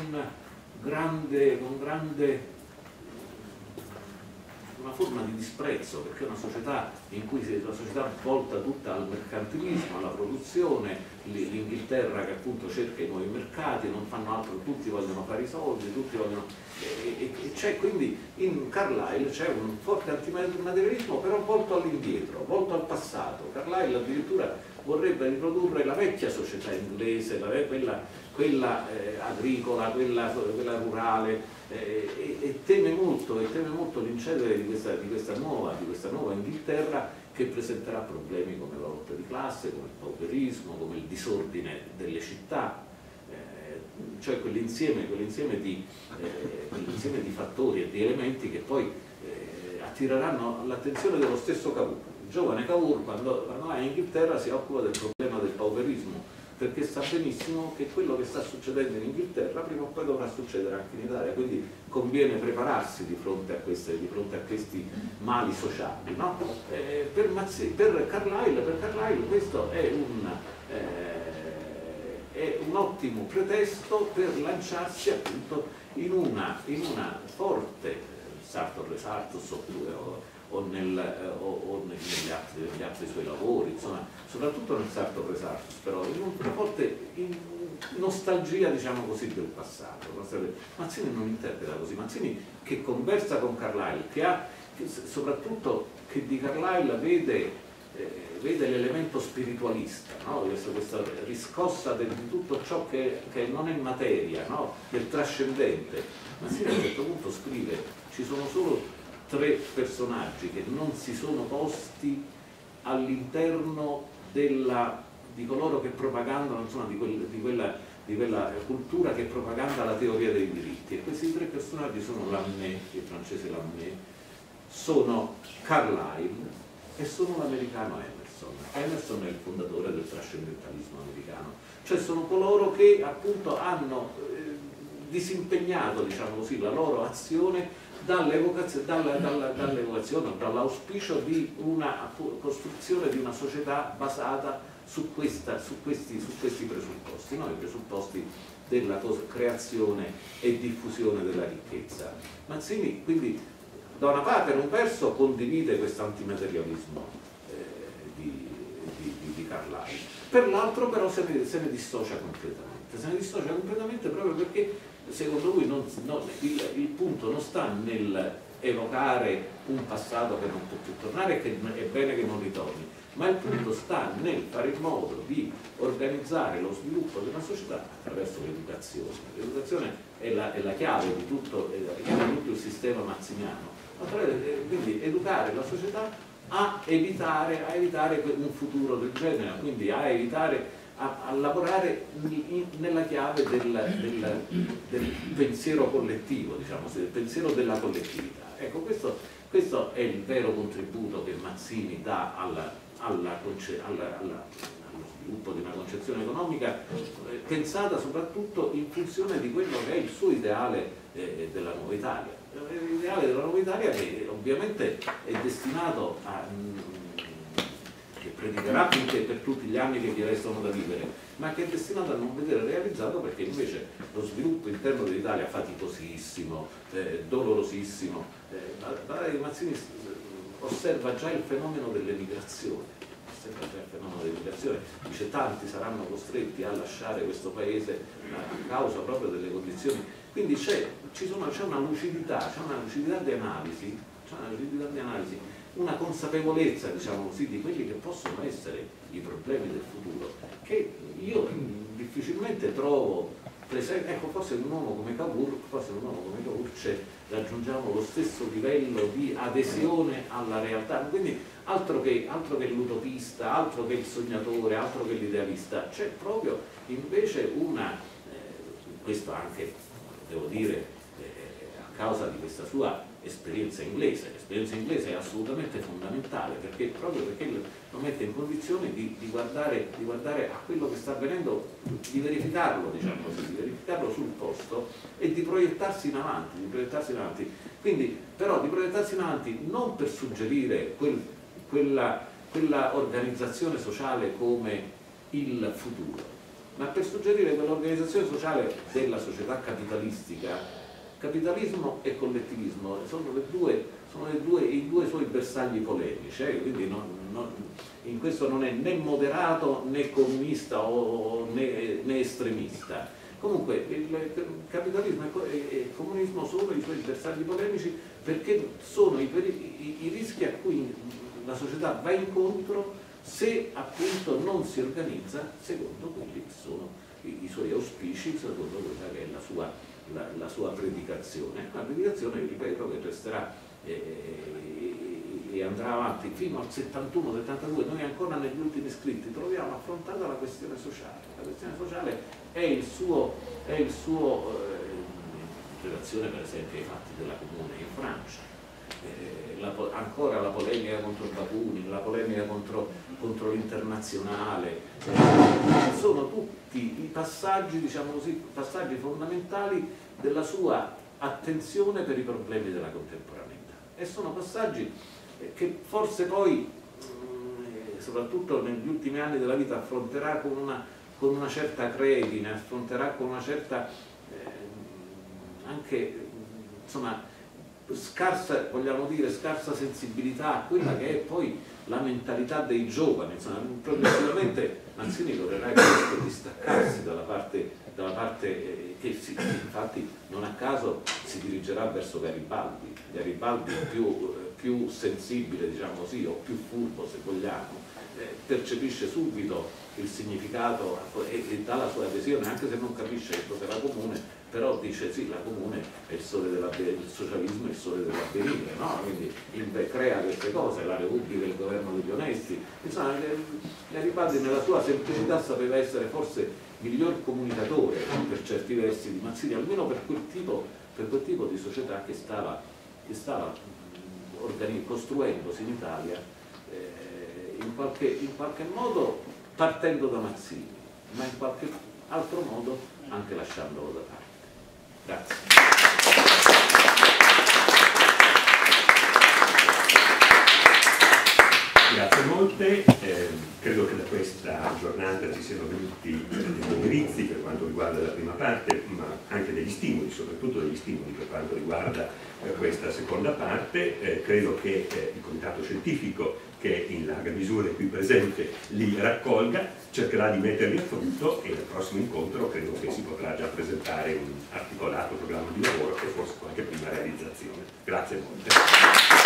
una forma di disprezzo, perché è una società in cui la società volta tutta al mercantilismo, alla produzione, l'Inghilterra che appunto cerca i nuovi mercati, non fanno altro, tutti vogliono fare i soldi, tutti vogliono, e c'è quindi in Carlyle c'è un forte antimaterialismo, però volto all'indietro, volto al passato. Carlyle addirittura vorrebbe riprodurre la vecchia società inglese, quella agricola, quella rurale, e teme molto l'incedere di questa nuova Inghilterra, che presenterà problemi come la lotta di classe, come il pauperismo, come il disordine delle città, cioè quell'insieme di fattori e di elementi che poi attireranno l'attenzione dello stesso Cavour. Il giovane Cavour, quando va in Inghilterra, si occupa del problema del pauperismo, perché sa benissimo che quello che sta succedendo in Inghilterra prima o poi dovrà succedere anche in Italia, quindi conviene prepararsi di fronte a questi mali sociali, no? Per Carlyle questo è un ottimo pretesto per lanciarsi appunto in una forte Sartor-Resartus o negli altri suoi lavori, insomma, soprattutto nel Sartor-Resartus, però in una forte nostalgia, diciamo così, del passato. Mazzini non interpreta così. Mazzini, che conversa con Carlyle, soprattutto che di Carlyle vede l'elemento spiritualista, no? Questa riscossa di tutto ciò che non è materia, no? Del trascendente. Mazzini a un certo punto scrive: ci sono solo 3 personaggi che non si sono posti all'interno di coloro che propagandano, insomma, di quella cultura che propaganda la teoria dei diritti, e questi 3 personaggi sono Lamennais, il francese Lamennais, sono Carlyle e sono l'americano Emerson. Emerson. Emerson è il fondatore del trascendentalismo americano, cioè sono coloro che appunto hanno disimpegnato, diciamo così, la loro azione dall'evocazione, dall'auspicio di una costruzione di una società basata su questi presupposti, no? I presupposti della creazione e diffusione della ricchezza. Mazzini quindi da una parte, per un verso, condivide questo antimaterialismo di Carlyle, per l'altro però se ne dissocia completamente, proprio perché secondo lui il punto non sta nel evocare un passato che non può più tornare e che è bene che non ritorni, ma il punto sta nel fare in modo di organizzare lo sviluppo di una società attraverso l'educazione. L'educazione è la chiave di tutto il sistema mazziniano, quindi educare la società a evitare un futuro del genere, quindi a evitare a lavorare nella chiave del pensiero collettivo, diciamo, del pensiero della collettività. Ecco, questo è il vero contributo che Mazzini dà allo sviluppo di una concezione economica pensata soprattutto in funzione di quello che è il suo ideale della nuova Italia. L'ideale della nuova Italia che ovviamente è destinato che predicherà per tutti gli anni che gli restano da vivere, ma che è destinato a non vedere realizzato perché invece lo sviluppo interno dell'Italia faticosissimo, dolorosissimo. Mazzini osserva già il fenomeno dell'emigrazione, dice tanti saranno costretti a lasciare questo paese a causa proprio delle condizioni, quindi c'è una lucidità di analisi, una consapevolezza, diciamo così, di quelli che possono essere i problemi del futuro, che io difficilmente trovo presente. Ecco, forse in un uomo come Cavour raggiungiamo lo stesso livello di adesione alla realtà, quindi altro che l'utopista, altro che il sognatore, altro che l'idealista, c'è proprio invece questo anche, devo dire, a causa di questa sua esperienza inglese. L'esperienza inglese è assolutamente fondamentale proprio perché lo mette in condizione di guardare a quello che sta avvenendo, di verificarlo, diciamo così, di verificarlo sul posto e di proiettarsi in avanti. Quindi, però, di proiettarsi in avanti non per suggerire quella organizzazione sociale come il futuro, ma per suggerire quell'organizzazione sociale della società capitalistica. Capitalismo e collettivismo sono i due suoi bersagli polemici, quindi in questo non è né moderato né comunista né estremista. Comunque il capitalismo e il comunismo sono i suoi bersagli polemici perché sono i rischi a cui la società va incontro se appunto non si organizza secondo quelli che sono i suoi auspici, secondo quella che è la sua predicazione, una predicazione, ripeto, che resterà e andrà avanti fino al 71-72. Noi ancora negli ultimi scritti troviamo affrontata la questione sociale. La questione sociale è il suo in relazione per esempio ai fatti della Comune in Francia, ancora la polemica contro Bakunin, la polemica contro l'internazionale, sono tutti i passaggi, diciamo così, passaggi fondamentali della sua attenzione per i problemi della contemporaneità, e sono passaggi che forse poi, soprattutto negli ultimi anni della vita, affronterà con una certa credine, affronterà con una certa anche, insomma, scarsa sensibilità a quella che è poi la mentalità dei giovani. Insomma, progressivamente Mazzini vorrà distaccarsi dalla parte che infatti non a caso si dirigerà verso Garibaldi più sensibile, diciamo così, o più furbo se vogliamo, percepisce subito il significato e dà la sua adesione, anche se non capisce che cos'è la Comune, però dice sì, la Comune è il socialismo è il sole dell'avvenire, no? Quindi crea queste cose, la Repubblica è il governo degli onesti. Insomma, Garibaldi nella sua semplicità sapeva essere forse miglior comunicatore per certi versi di Mazzini, almeno per quel tipo di società che stava costruendosi in Italia in qualche modo partendo da Mazzini, ma in qualche altro modo anche lasciandolo da parte. Grazie. Grazie molte, credo che da questa giornata ci siano venuti degli indirizzi per quanto riguarda la prima parte, ma anche degli stimoli, soprattutto degli stimoli per quanto riguarda questa seconda parte. Credo che il comitato scientifico, che in larga misura è qui presente, li raccolga, cercherà di metterli a frutto e al prossimo incontro credo che si potrà già presentare un articolato programma di lavoro e forse qualche prima realizzazione. Grazie molte.